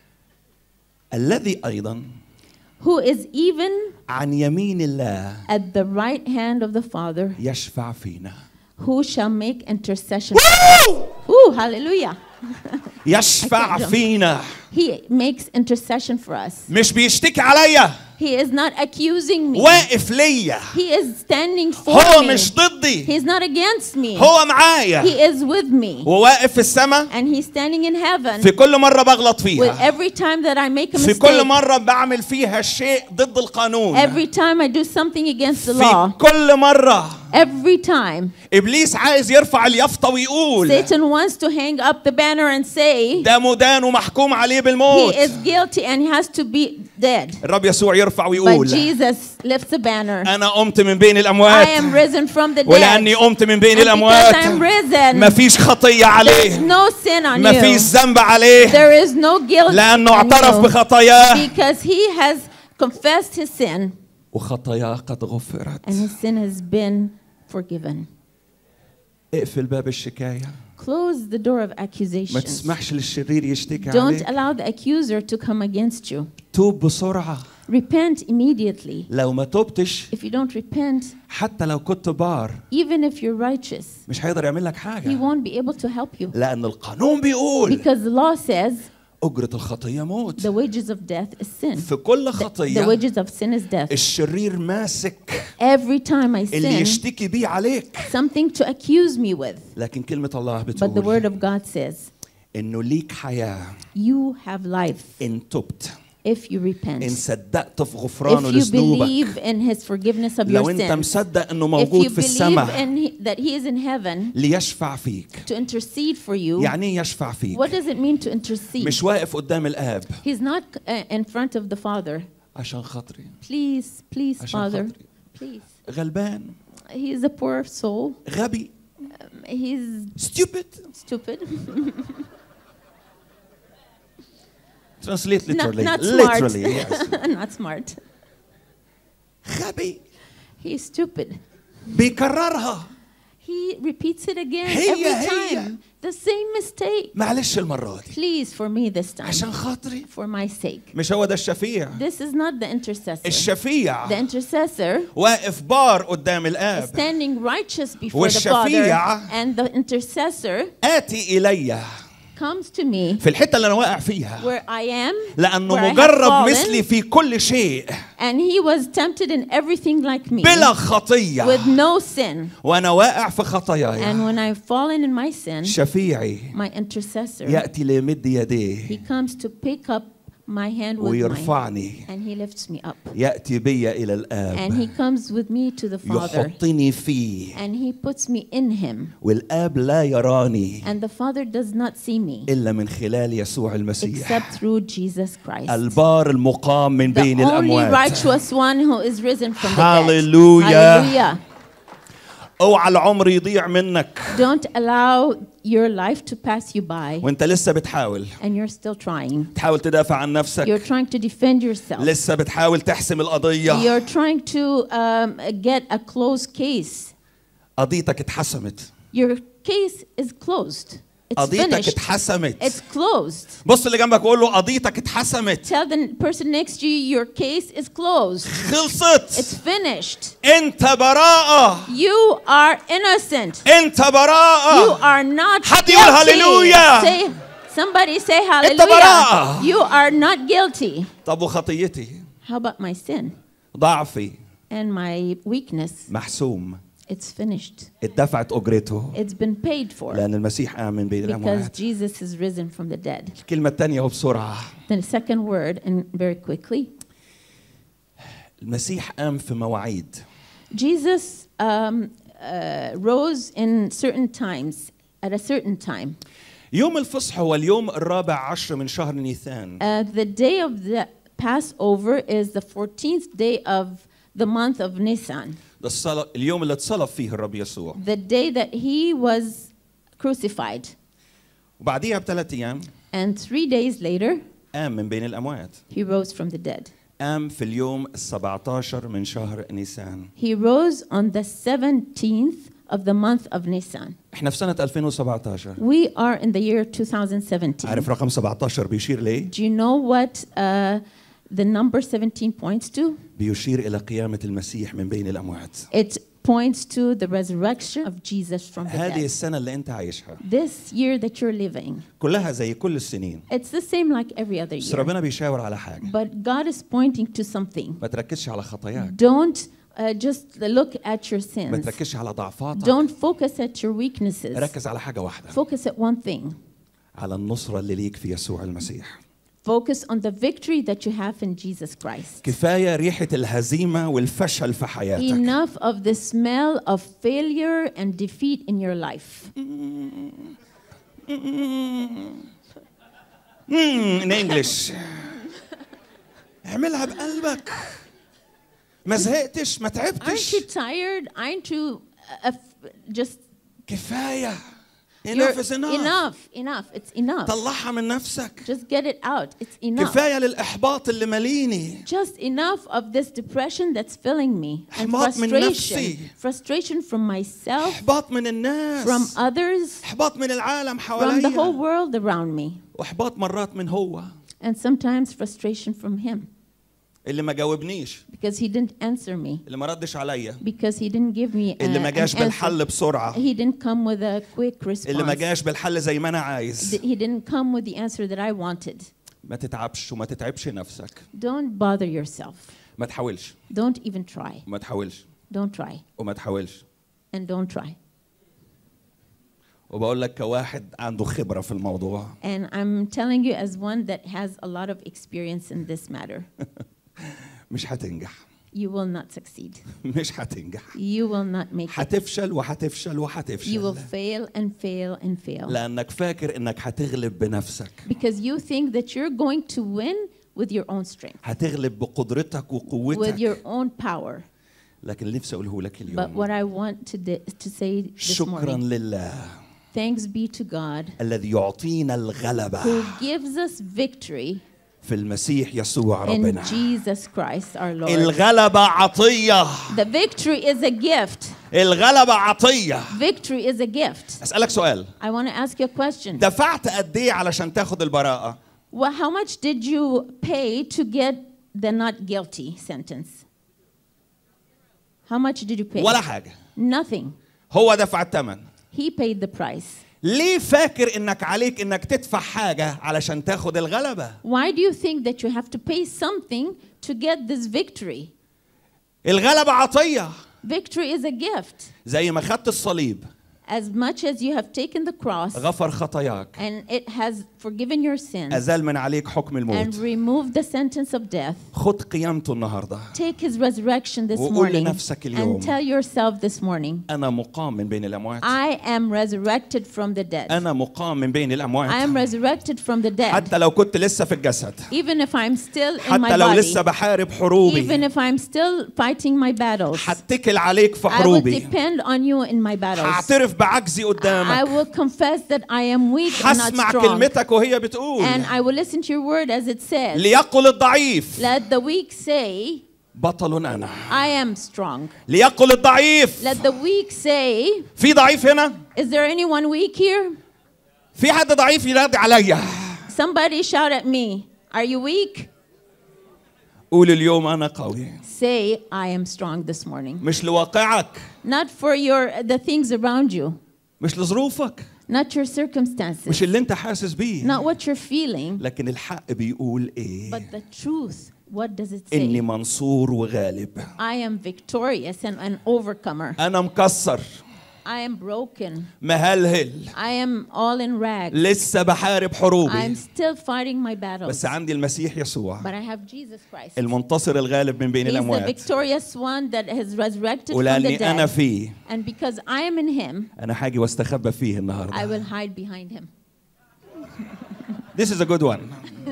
S6: الذي أيضا
S7: who is even
S6: عن يمين الله
S7: at the right hand of the Father,
S6: يشفع فينا.
S7: who shall make intercession. Ooh, hallelujah.
S6: يشفع
S7: I can't jump.
S6: فينا.
S7: He makes intercession for us.
S6: مش بيشتكي عليا.
S7: He is not accusing me.
S6: واقف ليا.
S7: He is standing for
S6: هو
S7: me.
S6: مش ضدي.
S7: He's not against me.
S6: هو معايا.
S7: He is with me.
S6: وواقف في السماء.
S7: And he's standing in heaven.
S6: في كل مرة بغلط
S7: With
S6: فيها.
S7: every time that I make a
S6: في كل
S7: mistake,
S6: مرة بعمل فيها شيء ضد القانون.
S7: every time I do something against the
S6: في
S7: law,
S6: كل مرة
S7: every time
S6: إبليس عايز يرفع اليافطة ويقول
S7: Satan wants to hang up the banner and say
S6: ده مدان ومحكوم عليه
S7: he
S6: بالموت.
S7: is guilty and he has to be dead.
S6: الرب يسوع يرفع
S7: But
S6: ويقول
S7: Jesus lifts the banner.
S6: أنا قمت من بين
S7: I
S6: الأموات.
S7: am risen from the dead.
S6: ولأني قمت من بين
S7: And because
S6: الأموات
S7: I am risen,
S6: ما فيش خطية
S7: there is
S6: عليه.
S7: no sin on
S6: ما فيش
S7: you.
S6: ذنب عليه.
S7: There is no guilt
S6: لأنه
S7: on
S6: اعترف
S7: you.
S6: بخطاياه.
S7: Because he has confessed his sin
S6: وخطاياه قد غفرت.
S7: and his sin has been forgiven.
S6: اقفل باب الشكاية.
S7: Close the door of
S6: ما
S7: accusations.
S6: تسمحش للشرير يشتكي
S7: Don't
S6: عليك.
S7: allow the accuser to come against you.
S6: توب بسرعة.
S7: Repent immediately.
S6: لو ما توبتش
S7: If you don't repent,
S6: حتى لو كنت بار
S7: even if you're righteous,
S6: مش هيقدر يعمل لك
S7: he
S6: حاجة.
S7: won't be able to help you.
S6: لأن القانون بيقول
S7: Because the law says,
S6: أجرة الخطية موت.
S7: The wages of death is sin.
S6: في كل
S7: The, the
S6: خطية
S7: wages of sin is death.
S6: الشرير ماسك
S7: Every time I
S6: اللي
S7: sin,
S6: يشتكي بيه عليك.
S7: something to accuse me with.
S6: لكن كلمة الله
S7: But the word
S6: بتقول
S7: of God says,
S6: إنه ليك حياة
S7: you have life
S6: إن تبت،
S7: if you repent.
S6: إن صدقت في غفرانه
S7: If you
S6: لذنوبك.
S7: believe in his forgiveness of your
S6: لو أنت
S7: sins.
S6: مصدق إنه
S7: If
S6: موجود
S7: you
S6: في
S7: believe
S6: السماء
S7: in he, that he is in heaven
S6: ليشفع فيك.
S7: to intercede for you.
S6: يعني إيه يشفع فيك؟
S7: What does it mean to intercede?
S6: مش واقف قدام الآب
S7: He's not uh, in front of the Father.
S6: عشان خاطري،
S7: Please, please,
S6: عشان
S7: Father,
S6: خاطري.
S7: please.
S6: غلبان،
S7: He is a poor soul.
S6: غبي،
S7: He's
S6: stupid.
S7: stupid.
S6: Translate
S7: not,
S6: literally.
S7: not smart.
S6: Literally, yes.
S7: Not smart.
S6: غبي.
S7: He's stupid.
S6: بيكررها.
S7: He repeats it again
S6: هي
S7: every
S6: هي.
S7: time. The same mistake.
S6: معلش المرة دي.
S7: Please, for me this time.
S6: عشان خاطري.
S7: For my sake.
S6: مش هو ده الشفيع.
S7: This is not the intercessor.
S6: الشفيع
S7: The intercessor
S6: واقف بار قدام
S7: is
S6: الآب.
S7: standing righteous before the Father,
S6: والشفيع
S7: and the intercessor
S6: آتي إلي
S7: comes to me
S6: في الحتة اللي أنا واقع فيها.
S7: where I am,
S6: لأنه
S7: where I have
S6: مجرب
S7: fallen,
S6: مثلي في كل شيء
S7: and he was tempted in everything like me,
S6: بلا خطية.
S7: with no sin.
S6: وأنا واقع في
S7: And
S6: خطاياي.
S7: when I've fallen in my sin,
S6: شفيعي
S7: my intercessor,
S6: يأتي ليمد
S7: he
S6: يديه
S7: comes to pick up my hand with mine,
S6: ويرفعني.
S7: and he lifts me up.
S6: يأتي بي إلى
S7: And he
S6: الآب.
S7: comes with me to the Father,
S6: يحطني فيه.
S7: and he puts me in him.
S6: والآب لا يراني
S7: And the Father does not see me
S6: إلا من خلال يسوع المسيح.
S7: except through Jesus Christ,
S6: البار المقام من
S7: the
S6: بين
S7: only
S6: الأموات.
S7: righteous one who is risen from the
S6: Hallelujah.
S7: dead. Hallelujah.
S6: اوعى العمر يضيع منك
S7: Don't allow your life to pass you by,
S6: وانت لسه بتحاول
S7: and you're still trying.
S6: تحاول تدافع عن
S7: You're
S6: نفسك،
S7: trying to defend yourself.
S6: لسه بتحاول تحسم القضية.
S7: You're trying to um, get a closed case.
S6: قضيتك اتحسمت.
S7: Your case is closed. It's
S6: قضيتك
S7: finished.
S6: اتحسمت.
S7: It's closed.
S6: بص اللي جنبك وقول له قضيتك اتحسمت.
S7: Tell the person next to you, your case is closed.
S6: خلصت.
S7: It's finished.
S6: انت براءة.
S7: You are innocent.
S6: انت
S7: You
S6: براءة.
S7: are not
S6: حد يقول
S7: guilty.
S6: هللويا.
S7: Say, somebody say
S6: براءة.
S7: hallelujah. You are not guilty.
S6: طب وخطيتي؟
S7: How about my sin
S6: ضعفي
S7: and my weakness?
S6: محسوم.
S7: It's finished.
S6: اتدفعت أجرته.
S7: It's been paid for
S6: لأن المسيح قام من بين
S7: because
S6: الأموات.
S7: Jesus is risen from the dead.
S6: الكلمة الثانية وبسرعة.
S7: Then the second word, and very quickly,
S6: المسيح قام في مواعيد.
S7: Jesus um, uh, rose in certain times, at a certain time.
S6: يوم الفصح هو اليوم الرابع عشر من شهر نيثان.
S7: Uh, the day of the Passover is the fourteenth day of the month of Nisan,
S6: ده الصلاة اليوم اللي اتصلب فيه الرب يسوع.
S7: the day that he was crucified.
S6: وبعديها بثلاث أيام
S7: And three days later,
S6: قام من بين الأموات.
S7: he rose from the dead.
S6: قام في اليوم السبعة عشر من شهر نيسان.
S7: He rose on the seventeenth of the month of Nisan.
S6: احنا في سنة ألفين وسبعة عشر.
S7: We are in the year two thousand seventeen.
S6: عارف رقم سبعة عشر بيشير ليه؟
S7: Do you know what uh, the number seventeen points to?
S6: بيشير إلى قيامة المسيح من بين الأموات.
S7: It points to the resurrection of Jesus from the
S6: هذه
S7: dead.
S6: السنة اللي أنت عايشها
S7: This year that you're living,
S6: كلها زي كل السنين.
S7: it's the same like every other
S6: بس
S7: year.
S6: ربنا بيشاور على حاجة.
S7: But God is pointing to something.
S6: ما تركزش على خطاياك.
S7: Don't uh, just look at your
S6: ما
S7: sins.
S6: تركزش على ضعفاتك.
S7: Don't focus at your weaknesses.
S6: ركز على حاجة واحدة.
S7: Focus at one thing.
S6: على النصرة اللي ليك في يسوع المسيح.
S7: Focus on the victory that you have in Jesus Christ.
S6: كفاية ريحة الهزيمة والفشل في حياتك.
S7: Enough of the smell of failure and defeat in your life.
S6: in English. اعملها بقلبك. ما زهقتش ما
S7: Aren't
S6: تعبتش.
S7: you tired? Aren't you uh, uh, just
S6: كفاية.
S7: you're-
S6: Enough is enough.
S7: enough, enough. It's enough.
S6: طلعها من نفسك.
S7: Just get it out. It's enough.
S6: كفاية للإحباط اللي ماليني.
S7: Just enough of this depression that's filling me. And
S6: إحباط من
S7: frustration.
S6: نفسي.
S7: Frustration from myself,
S6: إحباط من الناس.
S7: from others,
S6: إحباط من العالم
S7: from the whole
S6: حواليا.
S7: world around me.
S6: وإحباط مرات من هو.
S7: And sometimes frustration from him.
S6: اللي ما جاوبنيش،
S7: because he didn't answer me,
S6: اللي ما ردش عليا،
S7: because he didn't give me a,
S6: اللي ما
S7: an
S6: جاش
S7: answer.
S6: بالحل بسرعة،
S7: He didn't come with a quick
S6: اللي ما
S7: response.
S6: جاش بالحل زي ما أنا عايز.
S7: He didn't come with the answer that I wanted.
S6: ما تتعبش وما تتعبش نفسك.
S7: Don't bother yourself.
S6: ما تحاولش.
S7: Don't even try.
S6: وما تحاولش.
S7: Don't try.
S6: وما تحاولش.
S7: And don't try.
S6: وبقول لك كواحد عنده خبرة في الموضوع.
S7: And I'm telling you as one that has a lot of experience in this matter.
S6: مش هتنجح.
S7: You will not succeed.
S6: مش هتنجح.
S7: You will not make it.
S6: هتفشل وهتفشل
S7: You
S6: وهتفشل.
S7: will fail and fail and fail.
S6: لأنك فاكر إنك هتغلب بنفسك.
S7: Because you think that you're going to win with your own strength.
S6: هتغلب بقدرتك
S7: With
S6: وقوتك.
S7: your own power.
S6: لكن اللي نفسي أقوله لك
S7: But
S6: اليوم.
S7: what I want to, di- to say this
S6: شكرا
S7: morning,
S6: لله
S7: thanks be to God
S6: الذي يعطينا الغلبة
S7: who gives us victory
S6: في المسيح يسوع
S7: in
S6: ربنا.
S7: Jesus Christ our Lord.
S6: الغلبة عطية.
S7: The victory is a gift.
S6: الغلبة عطية.
S7: Victory is a gift.
S6: أسألك سؤال.
S7: I want to ask you a question.
S6: دفعت قد إيه علشان تاخد البراءة؟
S7: Well, how much did you pay to get the not guilty sentence? How much did you pay?
S6: ولا حاجة.
S7: Nothing.
S6: هو دفع الثمن.
S7: He paid the price.
S6: ليه فاكر إنك عليك إنك تدفع حاجة علشان تاخد الغلبة؟
S7: Why do you think that you have to pay something to get this victory?
S6: الغلبة عطية.
S7: Victory is a gift.
S6: زي ما خدت الصليب.
S7: As much as you have taken the cross
S6: غفر خطاياك.
S7: and it has forgiven your sins
S6: أزال من عليك حكم
S7: and
S6: الموت.
S7: removed the sentence of death,
S6: خد قيامته النهاردة.
S7: take his resurrection this
S6: وقول
S7: morning
S6: لنفسك اليوم.
S7: and tell yourself this morning,
S6: أنا مقام من بين الأموات.
S7: I am resurrected from the dead.
S6: أنا مقام من بين الأموات.
S7: I am resurrected from the dead.
S6: حتى لو كنت لسه في الجسد.
S7: Even if I'm still in my
S6: حتى لو
S7: body,
S6: لسه بحارب حروبي.
S7: even if I'm still fighting my battles,
S6: هتكل عليك في
S7: I will
S6: حروبي.
S7: depend on you in my battles.
S6: هعترف بعجزي قدامك.
S7: I will confess that I am weak and not
S6: هسمع
S7: strong.
S6: كلمتك وهي بتقول.
S7: And I will listen to your word as it says,
S6: ليقل الضعيف.
S7: let the weak say,
S6: بطل أنا.
S7: I am strong.
S6: ليقل الضعيف.
S7: Let the weak say,
S6: في ضعيف هنا؟
S7: is there anyone weak here?
S6: في حد ضعيف ينادي عليا.
S7: Somebody shout at me, are you weak?
S6: قول اليوم أنا قوي.
S7: Say, I am strong this morning.
S6: مش لواقعك.
S7: Not for your the things around you,
S6: مش لظروفك.
S7: not your circumstances,
S6: مش اللي أنت حاسس بيه.
S7: not what you're feeling,
S6: لكن الحق بيقول إيه؟
S7: but the truth. What does it
S6: إني
S7: say?
S6: منصور وغالب.
S7: I am victorious and an overcomer.
S6: أنا مكسر.
S7: I am broken.
S6: مهلهل.
S7: I am all in rags.
S6: لسه بحارب حروبي.
S7: I'm still fighting my battles.
S6: بس عندي المسيح يسوع.
S7: But I have Jesus Christ.
S6: المنتصر الغالب من بين
S7: He's the
S6: الأموات.
S7: victorious one that has resurrected from the
S6: ولأني أنا
S7: dead.
S6: فيه.
S7: And because I am in him,
S6: أنا حاجي واستخبى فيه
S7: I
S6: النهاردة.
S7: will hide behind him.
S6: This is a good one.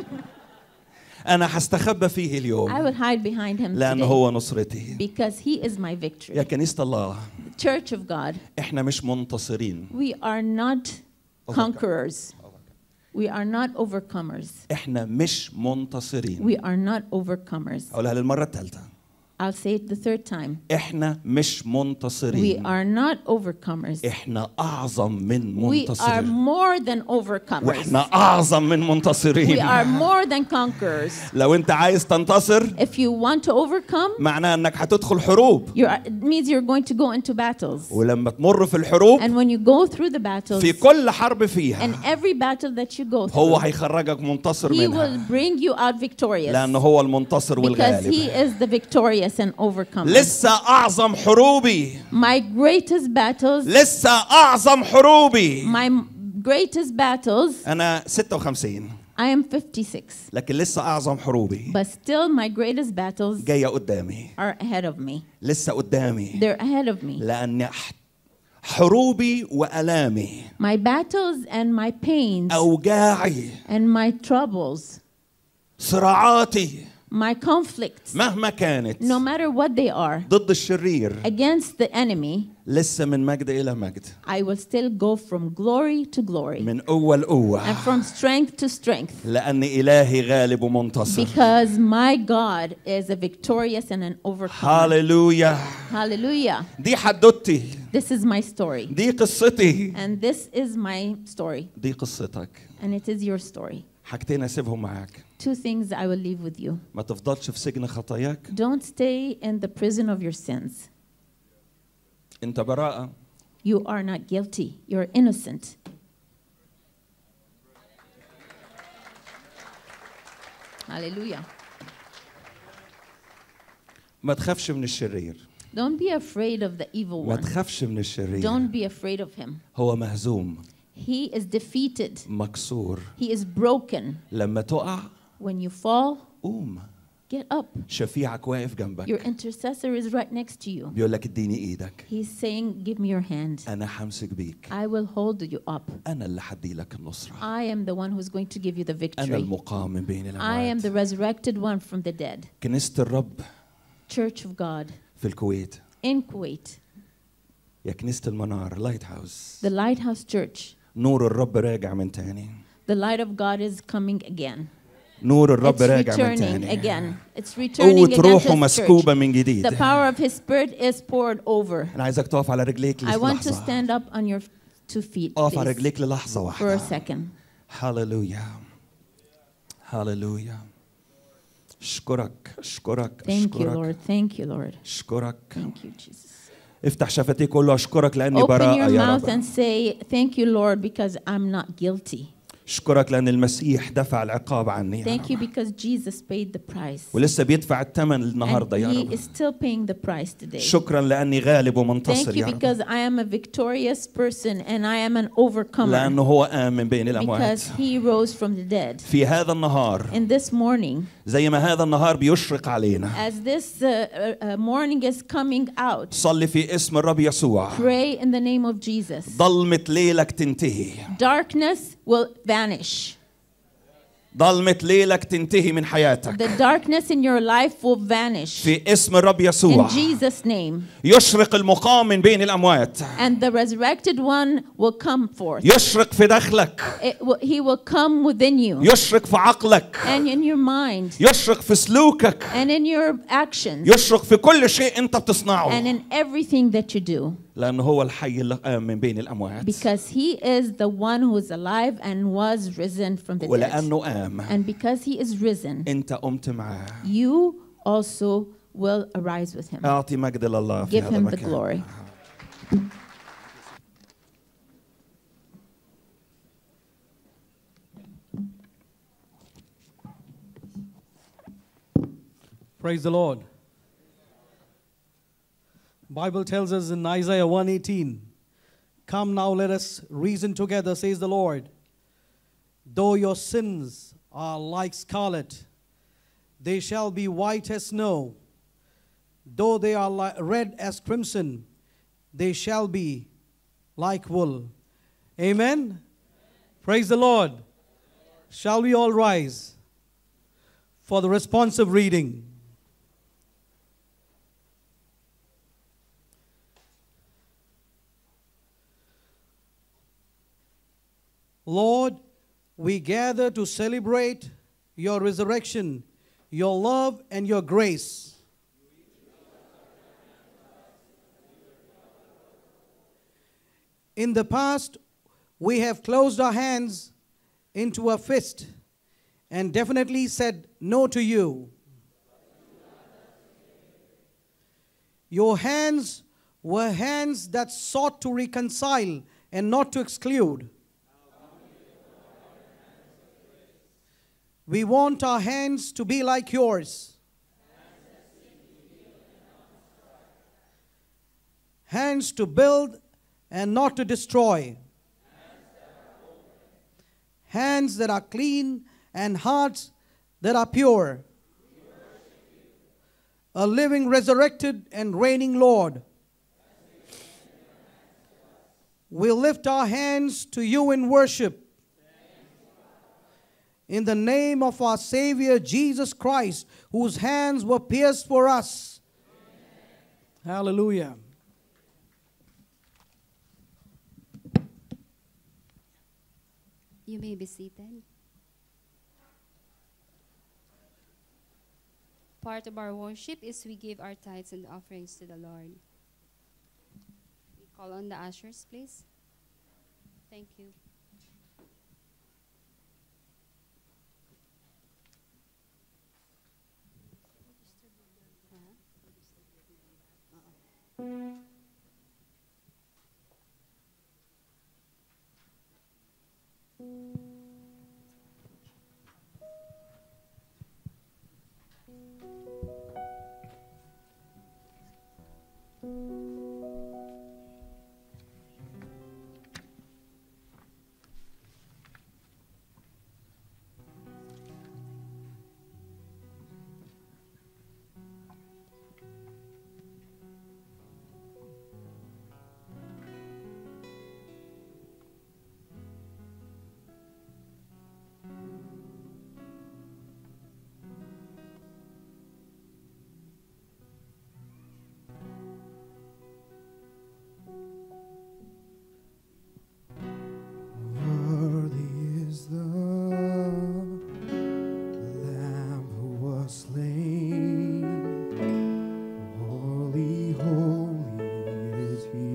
S6: أنا هستخبى فيه
S7: I
S6: اليوم.
S7: will hide behind him
S6: لأن
S7: today
S6: هو نصرتي.
S7: because he is my victory.
S6: يا كنيسة الله.
S7: The Church of God,
S6: إحنا مش منتصرين.
S7: we are not conquerors. We are not overcomers.
S6: إحنا مش منتصرين.
S7: We are not overcomers.
S6: أقولها للمرة الثالثة.
S7: I'll say it the third time.
S6: إحنا مش
S7: We
S6: منتصرين.
S7: are not overcomers.
S6: إحنا أعظم من
S7: We are
S6: منتصرين.
S7: more than overcomers.
S6: وإحنا أعظم من
S7: We
S6: منتصرين.
S7: are more than conquerors.
S6: لو أنت عايز تنتصر
S7: If you want to overcome,
S6: معناه إنك هتدخل حروب.
S7: you're, it means you're going to go into battles.
S6: ولما تمر في الحروب
S7: And when you go through the battles,
S6: في كل حرب
S7: and
S6: فيها
S7: every battle that you go
S6: هو
S7: through,
S6: هيخرجك منتصر
S7: he will
S6: منها.
S7: bring you out victorious.
S6: لأنه هو المنتصر
S7: Because he
S6: والغالب.
S7: is the victorious and overcomer.
S6: لسه أعظم حروبي.
S7: My greatest battles,
S6: لسه أعظم حروبي.
S7: my greatest battles,
S6: أنا ستة وخمسين
S7: I am fifty-six.
S6: لكن لسه أعظم حروبي
S7: But still my greatest battles
S6: جاية قدامي.
S7: are ahead of me.
S6: لسه قدامي.
S7: They're ahead of me.
S6: لأن حروبي وألامي
S7: My battles and my pains
S6: أوجاعي
S7: and my troubles,
S6: صراعاتي
S7: my conflicts,
S6: مهما كانت
S7: no matter what they are,
S6: ضد الشرير
S7: against the enemy,
S6: لسه من مجد إلى مجد،
S7: I will still go from glory to glory
S6: من قوة لقوة،
S7: and from strength to strength.
S6: لأن إلهي غالب ومنتصر.
S7: Because my God is a victorious and an overcomer.
S6: هاليلويا.
S7: Hallelujah.
S6: دي حدوتي،
S7: This is my story.
S6: دي قصتي،
S7: And this is my story.
S6: دي قصتك.
S7: And it is your story.
S6: حاجتين أسيبهم معاك.
S7: Two things I will leave with you.
S6: ما تفضلش في سجن خطاياك.
S7: Don't stay in the prison of your sins.
S6: أنت براءة.
S7: You are not guilty. You're innocent. Hallelujah.
S6: ما تخافش من الشرير.
S7: Don't be afraid of the evil
S6: ما
S7: one.
S6: تخافش من الشرير.
S7: Don't be afraid of him.
S6: هو مهزوم.
S7: He is defeated.
S6: مكسور.
S7: He is broken.
S6: لما تقع
S7: When you fall,
S6: قوم.
S7: get up.
S6: شفيعك واقف جنبك.
S7: Your intercessor is right next to you.
S6: بيقول لك اديني ايدك.
S7: He's saying, give me your hand.
S6: أنا همسك بيك.
S7: I will hold you up.
S6: أنا اللي هدي لك النصرة.
S7: I am the one who's going to give you the
S6: أنا
S7: victory.
S6: المقام من بين
S7: I am
S6: الأموات.
S7: the resurrected one from the dead.
S6: كنيسة الرب
S7: Church of God
S6: في الكويت.
S7: in Kuwait.
S6: يا كنيسة المنار لايت هاوس.
S7: The Lighthouse Church.
S6: نور الرب راجع من تاني.
S7: The light of God is coming again.
S6: نور الرب
S7: It's
S6: راجع من
S7: returning
S6: تاني.
S7: again. It's returning
S6: قوة
S7: again
S6: روحه
S7: to His
S6: مسكوبة
S7: church.
S6: من جديد.
S7: The power of His Spirit is poured over.
S6: أنا عايزك تقف على رجليك
S7: I want to
S6: للحظة.
S7: stand up on your two feet,
S6: اقف على
S7: please,
S6: رجليك للحظة
S7: for a
S6: واحدة.
S7: second.
S6: هاليلويا. هاليلويا. اشكرك اشكرك
S7: Thank you,
S6: اشكرك
S7: Lord. Thank you, Lord.
S6: اشكرك.
S7: Thank you, Jesus.
S6: افتح شفتيك قول له اشكرك لاني
S7: Open
S6: براءة
S7: your
S6: يا
S7: mouth
S6: رب.
S7: and say, thank you, Lord, because I'm not guilty.
S6: اشكرك لان المسيح دفع العقاب عني يا
S7: Thank you
S6: رب.
S7: because Jesus paid the price.
S6: ولسه بيدفع الثمن النهارده
S7: And
S6: يا
S7: He
S6: رب.
S7: is still paying the price today.
S6: شكرا لاني غالب ومنتصر
S7: Thank you
S6: يا رب.
S7: because I am a victorious person and I am an overcomer.
S6: لانه هو قام من بين الاموات.
S7: Because He rose from the dead.
S6: في هذا النهار
S7: In this morning,
S6: زي ما هذا النهار بيشرق علينا.
S7: as this uh, uh, uh, morning is coming out,
S6: صلي في اسم الرب يسوع.
S7: pray in the name of Jesus.
S6: ضلمة ليلك تنتهي.
S7: Darkness will vanish.
S6: ضلمة ليلك تنتهي من حياتك.
S7: The darkness in your life will vanish.
S6: في اسم الرب يسوع.
S7: In Jesus' name.
S6: يشرق المقام من بين الأموات.
S7: And the resurrected one will come forth.
S6: يشرق في داخلك.
S7: It will, he will come within you.
S6: يشرق في عقلك.
S7: And in your mind.
S6: يشرق في سلوكك.
S7: And in your actions.
S6: يشرق في كل شيء أنت بتصنعه.
S7: And in everything that you do.
S6: لأنه هو الحي اللي قام من بين الأموات.
S7: Because he is the one who is alive and was risen from the dead.
S6: ولأنه قام.
S7: And because he is risen.
S6: أنت قمت معاه.
S7: You also will arise with him.
S6: أعطي مجد لله في
S7: Give
S6: هذا
S7: him the
S6: المكان.
S7: glory.
S8: Praise the Lord. Bible tells us in Isaiah one eighteen, come now let us reason together, says the Lord. Though your sins are like scarlet, they shall be white as snow. Though they are li- red as crimson, they shall be like wool. Amen. Praise the Lord. Shall we all rise for the responsive reading? Lord, we gather to celebrate your resurrection, your love, and your grace. In the past, we have closed our hands into a fist and definitely said no to you. Your hands were hands that sought to reconcile and not to exclude. We want our hands to be like yours. Hands to build and not to destroy. Hands that are clean and hearts that are pure. A living, resurrected, and reigning Lord. We lift our hands to you in worship. In the name of our Savior Jesus Christ, whose hands were pierced for us. Amen. Hallelujah.
S9: You may be seated. Part of our worship is we give our tithes and offerings to the Lord. We call on the ushers, please. Thank you.
S3: Worthy is the Lamb who was slain. Holy, holy is He.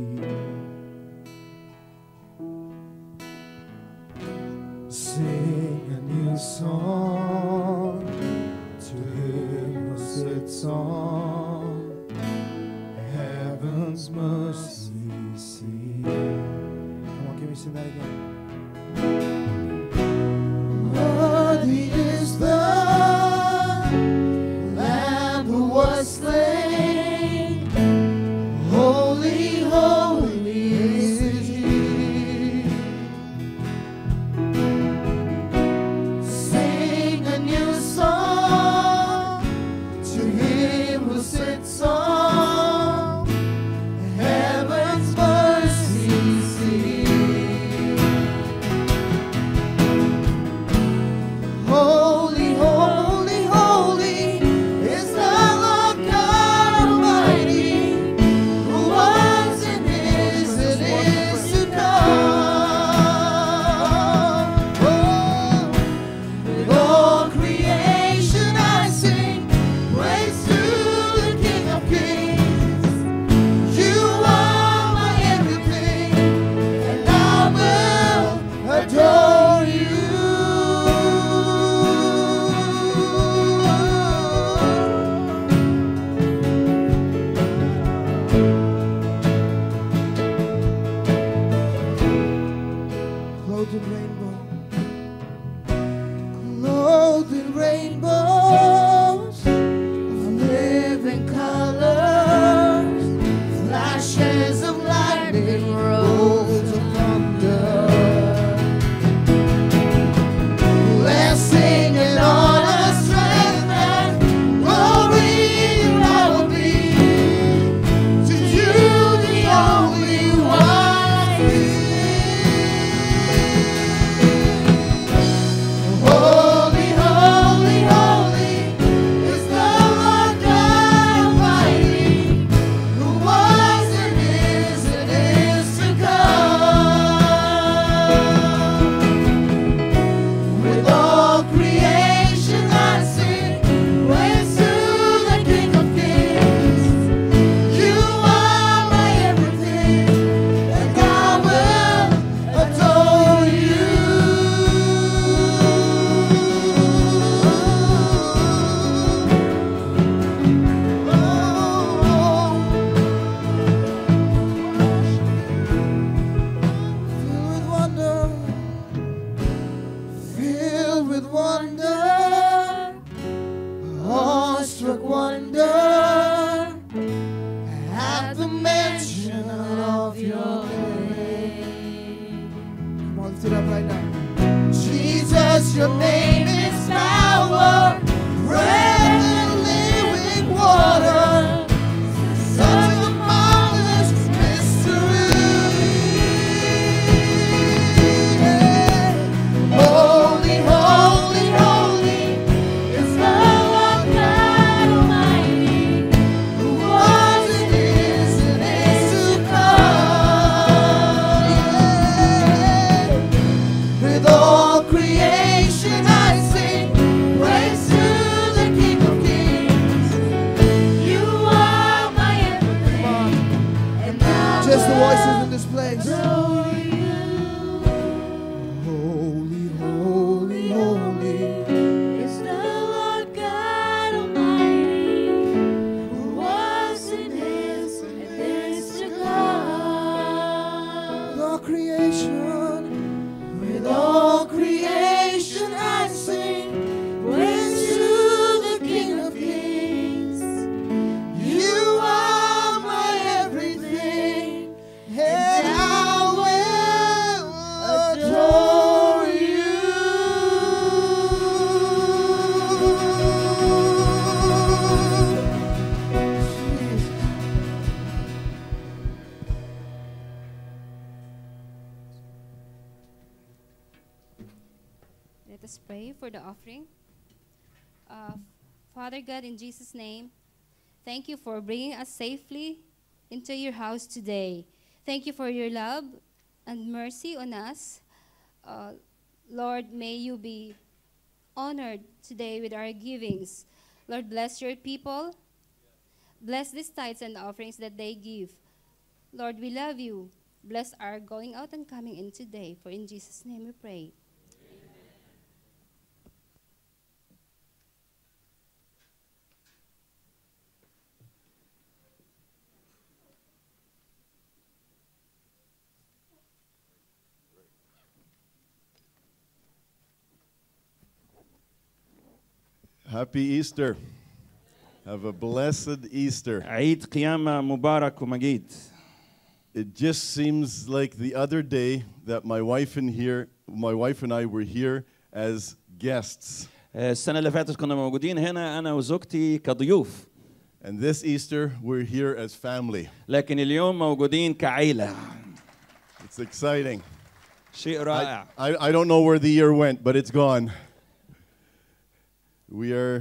S3: Sing a new song to Him who sits on heaven's mercy seat. Come on, can we sing that again? Worthy is the Lamb who was slain. Holy, holy is He. Sing a new song to Him who sits on heaven's mercy seat. Holy, holy, holy is the Lord God Almighty, who was and is and is to come. Oh, with all creation I sing praise to the King of Kings. You are my everything, and I will adore you. Clothed in rainbow, clothed in rainbows of living colors, flashes of lightning, rolls of thunder. Blessing and honor, strength and glory will be to you, the only wise. Holy, holy, holy is the Lord God Almighty, who was and is and is to come. With all creation I sing praise to the King of Kings. You are my everything, and I will adore you. Filled with wonder, filled with wonder, awestruck wonder at the mention of your name. Come on, lift it up right now. Jesus, your name is power, breath and living water. Such a marvelous mystery. Holy, holy, holy is the Lord God Almighty, who was and is and is to come. With all
S9: us pray for the offering. Uh, Father God, in Jesus' name, thank you for bringing us safely into your house today. Thank you for your love and mercy on us. Uh, Lord, may you be honored today with our givings. Lord, bless your people. Bless these tithes and offerings that they give. Lord, we love you. Bless our going out and coming in today. For in Jesus' name we pray.
S10: Happy Easter. Have a blessed Easter.
S6: عيد قيامة مبارك ومجيد.
S10: It just seems like the other day that my wife and here, my wife and I were here as guests.
S6: السنة اللي فاتت كنا موجودين هنا أنا وزوجتي كضيوف.
S10: And this Easter we're here as family.
S6: لكن اليوم موجودين كعيلة.
S10: It's exciting.
S6: شيء رائع.
S10: I, I, I don't know where the year went, but it's gone. We are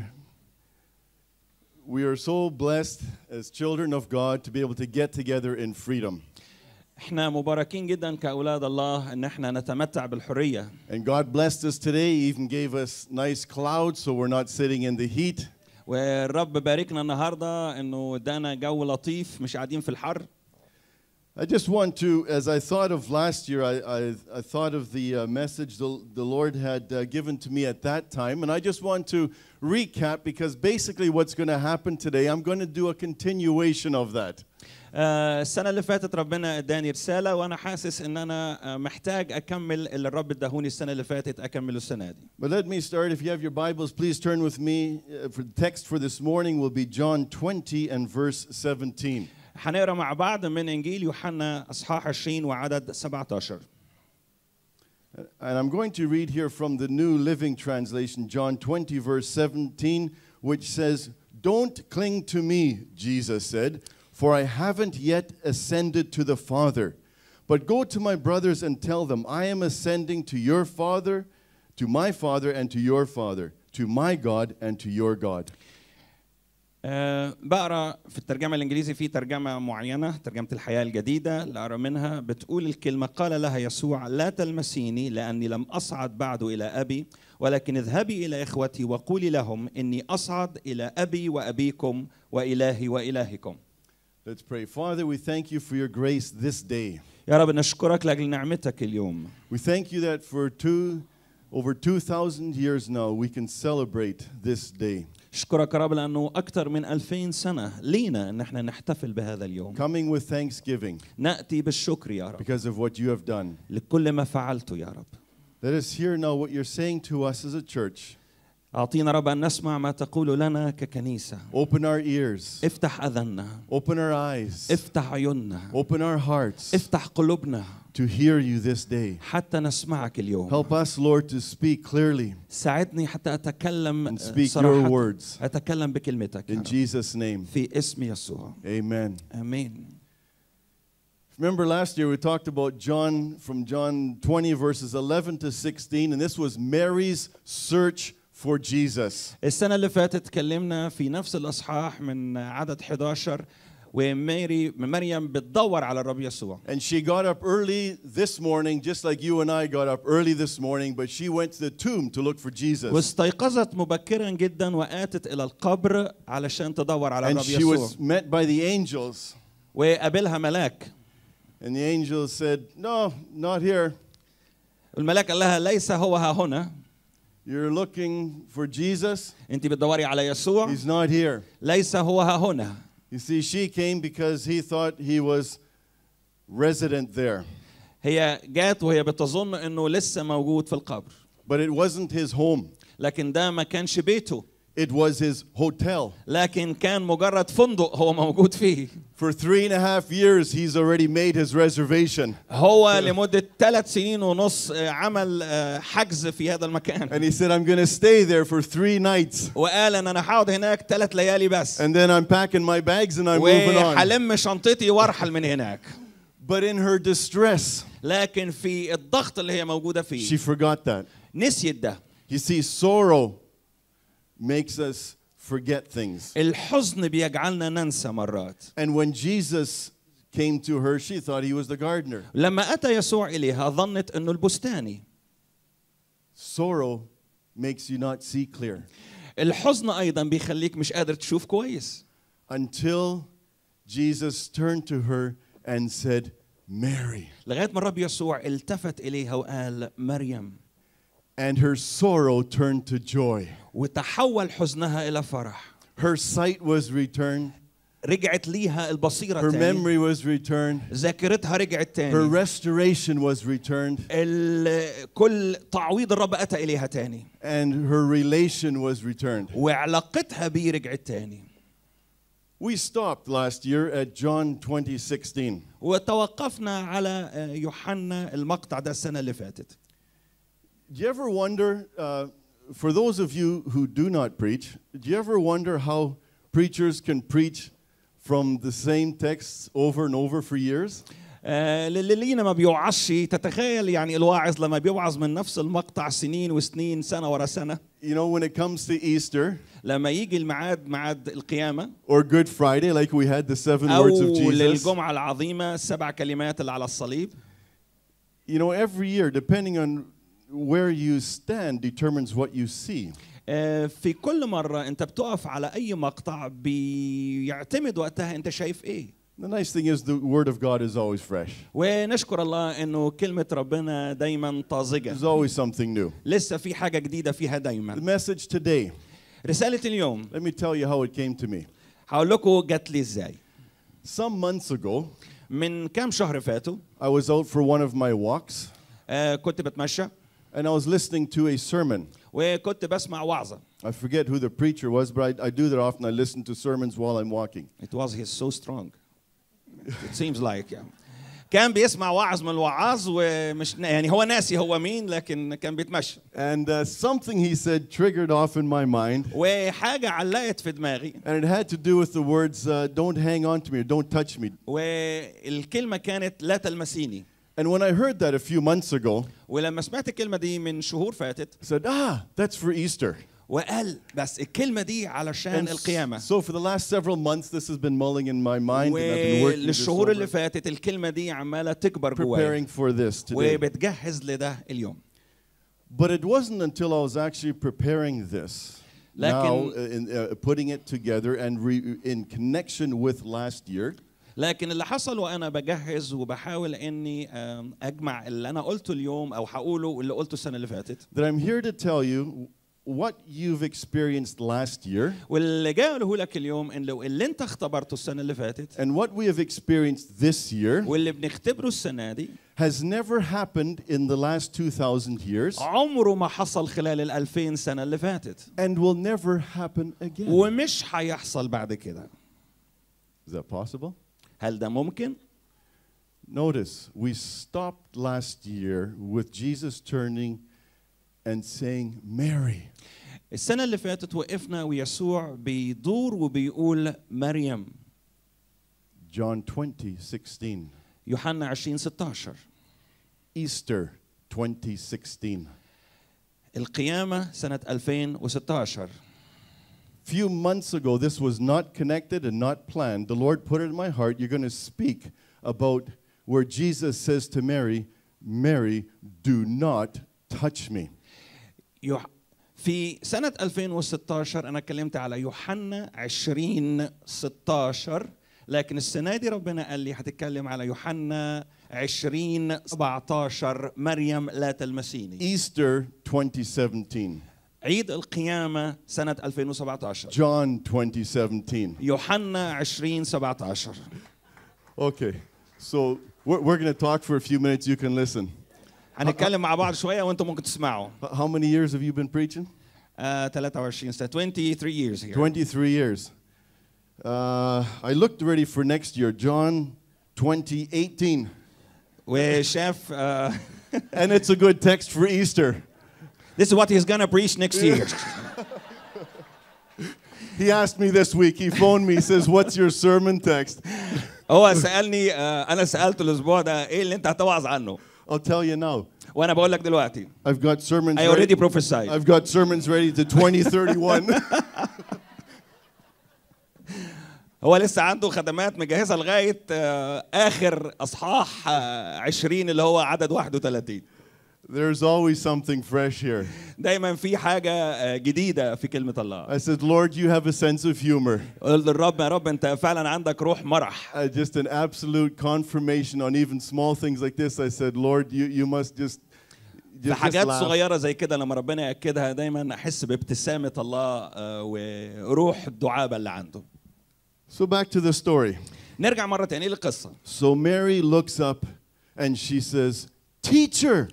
S10: we are so blessed as children of God to be able to get together in freedom.
S6: احنا مباركين جدا كأولاد الله ان احنا نتمتع بالحرية.
S10: And God blessed us today, He even gave us nice clouds so we're not sitting in the heat.
S6: والرب باركنا النهارده انه ادانا جو لطيف مش قاعدين في الحر.
S10: I just want to, as I thought of last year, I, I, I thought of the uh, message the, the Lord had uh, given to me at that time, and I just want to recap because basically what's going to happen today, I'm going to do a continuation of that.
S6: السنة اللي فاتت ربنا اداني رسالة وانا حاسس ان انا محتاج اكمل اللي الرب اداهوني السنة اللي فاتت اكمله السنة دي.
S10: But let me start. If you have your Bibles, please turn with me. Uh, for the text for this morning will be John twenty and verse seventeen.
S6: هنقرا مع بعض من انجيل يوحنا اصحاح عشرين وعدد سبعة عشر.
S10: And I'm going to read here from the New Living Translation, John twenty verse seventeen, which says, "Don't cling to me," Jesus said, "for I haven't yet ascended to the Father. But go to my brothers and tell them, I am ascending to your Father, to my Father and to your Father, to my God and to your God."
S6: أه بقرا في الترجمة الإنجليزي في ترجمة معينة ترجمة الحياة الجديدة اللي أقرا منها بتقول الكلمة قال لها يسوع لا تلمسيني لأني لم أصعد بعد إلى أبي ولكن اذهبي إلى إخوتي وقولي لهم إني أصعد إلى أبي وأبيكم وإلهي وإلهكم.
S10: Let's pray. Father, we thank you for your grace this day.
S6: يا رب نشكرك لأجل نعمتك اليوم.
S10: We thank you that for two, over two thousand years now we can celebrate this day.
S6: أشكرك يا رب لأنه أكثر من ألفين سنة لينا إن إحنا نحتفل بهذا اليوم.
S10: Coming with thanksgiving.
S6: نأتي بالشكر يا رب.
S10: Because of what you have done.
S6: لكل ما فعلته يا رب.
S10: Let us hear now what you're saying to us as a church.
S6: أعطينا رب أن نسمع ما تقول لنا ككنيسة.
S10: Open our ears.
S6: افتح أذننا.
S10: Open our eyes.
S6: افتح عيوننا.
S10: Open our hearts.
S6: افتح قلوبنا.
S10: To hear you this day.
S6: حتى نسمعك اليوم.
S10: Help us, Lord, to speak clearly.
S6: ساعدني حتى أتكلم
S10: and speak
S6: صراحة.
S10: your words.
S6: أتكلم بكلمتك.
S10: In Jesus' name.
S6: في اسم يسوع.
S10: Amen.
S6: آمين.
S10: Remember last year we talked about John from John twenty verses eleven to sixteen, and this was Mary's search for Jesus.
S6: السنة اللي فاتت تكلمنا في نفس الأصحاح من عدد إحدى عشر وماري مريم بتدور على الرب يسوع.
S10: And she got up early this morning, just like you and I got up early this morning, but she went to the tomb to look for Jesus.
S6: واستيقظت مبكرا جدا وآتت إلى القبر علشان تدور على
S10: And
S6: الرب
S10: she
S6: يسوع.
S10: was met by the angels.
S6: وقابلها ملاك.
S10: And the angel said, "No, not here.
S6: الملاك قال لها ليس هو ها هنا.
S10: You're looking for Jesus.
S6: أنت بتدوري على يسوع.
S10: He's not here."
S6: ليس هو ها هنا.
S10: You see, she came because he thought he was resident there.
S6: هي جات وهي بتظن إنه لسه موجود في القبر.
S10: But it wasn't his home.
S6: لكن ده ما كانش بيته.
S10: It was his hotel.
S6: لكن كان مجرد فندق هو موجود فيه.
S10: For three and a half years, he's already made his reservation.
S6: هو لمدة ثلاث سنين ونص عمل حجز في هذا المكان.
S10: And he said, "I'm going to stay there for three nights."
S6: وقال أن أنا هقعد هناك ثلاث ليالي بس.
S10: And then I'm packing my bags and I'm moving on.
S6: وهلم شنطتي وارحل من هناك.
S10: But in her distress,
S6: لكن في الضغط اللي هي موجودة فيه.
S10: she forgot that.
S6: نسيت ده.
S10: You see, sorrow makes us forget things.
S6: الحزن بيجعلنا ننسى مرات.
S10: And when Jesus came to her, she thought he was the gardener.
S6: لما أتى يسوع إليها ظنت إنه البستاني.
S10: Sorrow makes you not see clear.
S6: الحزن أيضا بيخليك مش قادر تشوف كويس.
S10: Until Jesus turned to her and said, Mary.
S6: لغاية ما الرب يسوع التفت إليها وقال مريم.
S10: And her sorrow turned to joy.
S6: وتحول حزنها إلى فرح.
S10: Her sight was returned.
S6: رجعت ليها البصيرة
S10: Her
S6: تاني.
S10: memory was returned.
S6: ذاكرتها رجعت تاني.
S10: Her restoration was returned.
S6: كل تعويض الرب أتى إليها تاني.
S10: And her relation was returned.
S6: وعلاقتها بيه رجعت تاني.
S10: We stopped last year at John twenty sixteen.
S6: وتوقفنا على يوحنا المقطع ده السنة اللي فاتت.
S10: Do you ever wonder, uh, for those of you who do not preach, do you ever wonder how preachers can preach from the same texts over and over for years?
S6: اللي لينا ما بيوعظش تتخيل يعني الواعظ لما بيوعظ من نفس المقطع سنين وسنين سنة ورا سنة.
S10: You know, when it comes to Easter,
S6: لما يجي الميعاد ميعاد القيامة
S10: or Good Friday, like we had the seven words of
S6: أو
S10: Jesus.
S6: للجمعة العظيمة السبع كلمات اللي على الصليب.
S10: You know, every year, depending on where you stand, determines what you see.
S6: في كل مرة أنت بتقف على أي مقطع بيعتمد وقتها أنت شايف إيه.
S10: The nice thing is the Word of God is always fresh.
S6: ونشكر الله إنه كلمة ربنا دايما طازجة.
S10: There's always something new.
S6: لسه في حاجة جديدة فيها
S10: The
S6: دايما.
S10: message today,
S6: رسالة اليوم
S10: let me tell you how it came to me.
S6: هقول لكم جات لي إزاي.
S10: Some months ago,
S6: من كام شهر فاتوا
S10: I was out for one of my walks,
S6: آه كنت بتمشى
S10: and I was listening to a sermon.
S6: وكنت بسمع وعظة.
S10: I forget who the preacher was, but I, I do that often. I listen to sermons while I'm walking.
S6: It was he's so strong. It seems like يعني. كان بيسمع وعظ من الوعاظ ومش يعني هو ناسي هو مين لكن كان بيتمشى.
S10: And uh, something he said triggered off in my mind.
S6: وحاجة علقت في دماغي.
S10: And it had to do with the words, uh, don't hang on to me or don't touch me.
S6: والكلمة كانت لا تلمسيني.
S10: And when I heard that a few months ago,
S6: ولما سمعت الكلمة دي من شهور فاتت
S10: I said, ah, that's for Easter.
S6: وقال بس الكلمة دي علشان
S10: And
S6: القيامة.
S10: so for the last several months, this has been mulling in my mind, and I've been working this
S6: وللشهور اللي
S10: over,
S6: فاتت الكلمة دي عمالة تكبر جوايا.
S10: preparing for this today.
S6: وبتجهز لده اليوم.
S10: But it wasn't until I was actually preparing this, now
S6: لكن
S10: uh, in, uh, putting it together and re- in connection with last year,
S6: لكن اللي حصل وانا بجهز وبحاول اني آم، اجمع اللي انا قلته اليوم او هقوله واللي قلته السنه اللي فاتت.
S10: that I'm here to tell you what you've experienced last year
S6: واللي جاي اقوله لك اليوم ان لو اللي انت اختبرته السنه اللي فاتت
S10: and what we have experienced this year
S6: واللي بنختبره السنه دي
S10: has never happened in the last two thousand years
S6: عمره ما حصل خلال الألفين سنه اللي فاتت
S10: and will never happen again.
S6: ومش هيحصل بعد كده.
S10: Is that possible?
S6: هل ده ممكن؟
S10: Notice, we stopped last year with Jesus turning and saying, Mary.
S6: السنة اللي فاتت وقفنا ويسوع بيدور وبيقول مريم.
S10: John twenty sixteen.
S6: يوحنا عشرين ستة عشر.
S10: Easter twenty sixteen.
S6: القيامة سنة ألفين وستة عشر.
S10: Few months ago, this was not connected and not planned. The Lord put it in my heart. You're going to speak about where Jesus says to Mary, Mary, do not touch me.
S6: يوح... في سنة ألفين وستة عشر أنا اتكلمت على يوحنا عشرين ستة عشر لكن السنة دي ربنا قال لي هتتكلم على يوحنا عشرين سبعة عشر مريم لا تلمسيني.
S10: Easter twenty seventeen.
S6: عيد القيامة سنة ألفين وسبعة عشر.
S10: John twenty seventeen.
S6: يوحنا عشرين سبعة عشر.
S10: Okay, so we're, we're going to talk for a few minutes. You can listen.
S6: هنتكلم مع بعض شوية وأنتم ممكن تسمعوا.
S10: How many years have you been preaching?
S6: uh, ثلاثة وعشرين سنة. twenty-three years here.
S10: twenty-three years. Uh, I looked ready for next year, John twenty eighteen.
S6: وشاف uh,
S10: And it's a good text for Easter.
S6: This is what he's gonna preach next year.
S10: He asked me this week, he phoned me, he says, what's your sermon text?
S6: هو سألني uh, أنا سألته الأسبوع ده إيه اللي أنت هتوعظ عنه؟
S10: I'll tell you now.
S6: وانا بقول لك دلوقتي
S10: I've got sermons
S6: I already
S10: ready.
S6: prophesied.
S10: I've got sermons ready to twenty thirty-one.
S6: هو لسه عنده خدمات مجهزة لغاية آه، آخر أصحاح آه، عشرين اللي هو عدد واحد وثلاثين.
S10: There's always something fresh here.
S6: دايما في حاجة آه، جديدة في كلمة الله.
S10: I said, Lord, you have a sense of humor.
S6: قلت للرب يا رب أنت فعلا عندك روح مرح.
S10: Uh, just an absolute confirmation on even small things like this. I said, Lord, you, you must just,
S6: في
S10: just, just
S6: حاجات
S10: laugh.
S6: صغيرة زي كده لما ربنا يأكدها دايما أحس بابتسامة الله آه، وروح الدعابة اللي عنده.
S10: So back to the story.
S6: نرجع مرة تانية للقصة.
S10: So Mary looks up and she says, Teacher.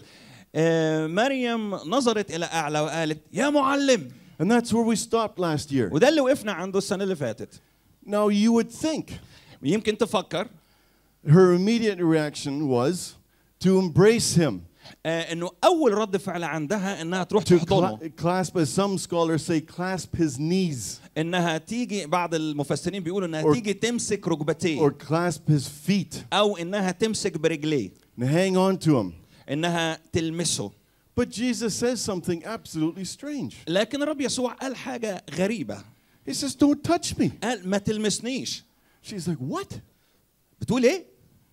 S6: آه، مريم نظرت إلى أعلى وقالت يا معلم.
S10: And that's where we stopped last year.
S6: وده اللي وقفنا عنده السنة اللي فاتت.
S10: Now you would think
S6: يمكن تفكر
S10: her immediate reaction was to embrace him.
S6: آه، انه اول رد فعل عندها انها تروح
S10: To
S6: تحضنه.
S10: cla- clasp, as some scholars say, clasp his knees.
S6: انها تيجي بعض المفسرين بيقولوا انها
S10: Or-
S6: تيجي تمسك ركبتيه
S10: Or clasp his feet
S6: او انها تمسك برجليه
S10: and hang on to him.
S6: انها تلمسه.
S10: But Jesus says something absolutely strange.
S6: لكن الرب يسوع قال حاجة غريبة.
S10: He says, Don't touch me.
S6: قال ما تلمسنيش.
S10: She's like, What?
S6: بتقول ايه؟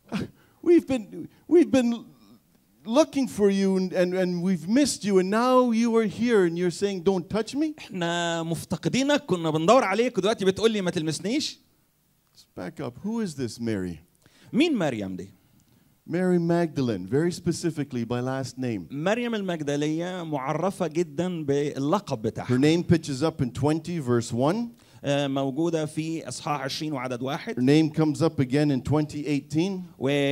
S10: We've been, we've been looking for you and, and, and we've missed you, and now you are here and you're saying, Don't touch me?
S6: احنا مفتقدينك كنا بندور عليك ودلوقتي بتقول لي ما تلمسنيش.
S10: Let's back up. Who is this Mary?
S6: مين مريم دي؟
S10: Mary Magdalene, very specifically by last name.
S6: مريم المجدلية معرفة جدا باللقب
S10: Her
S6: بتاعها.
S10: name pitches up in twenty, verse one.
S6: آه، موجودة في اصحاح عشرين وعدد
S10: Her
S6: واحد
S10: name comes up again in twenty eighteen.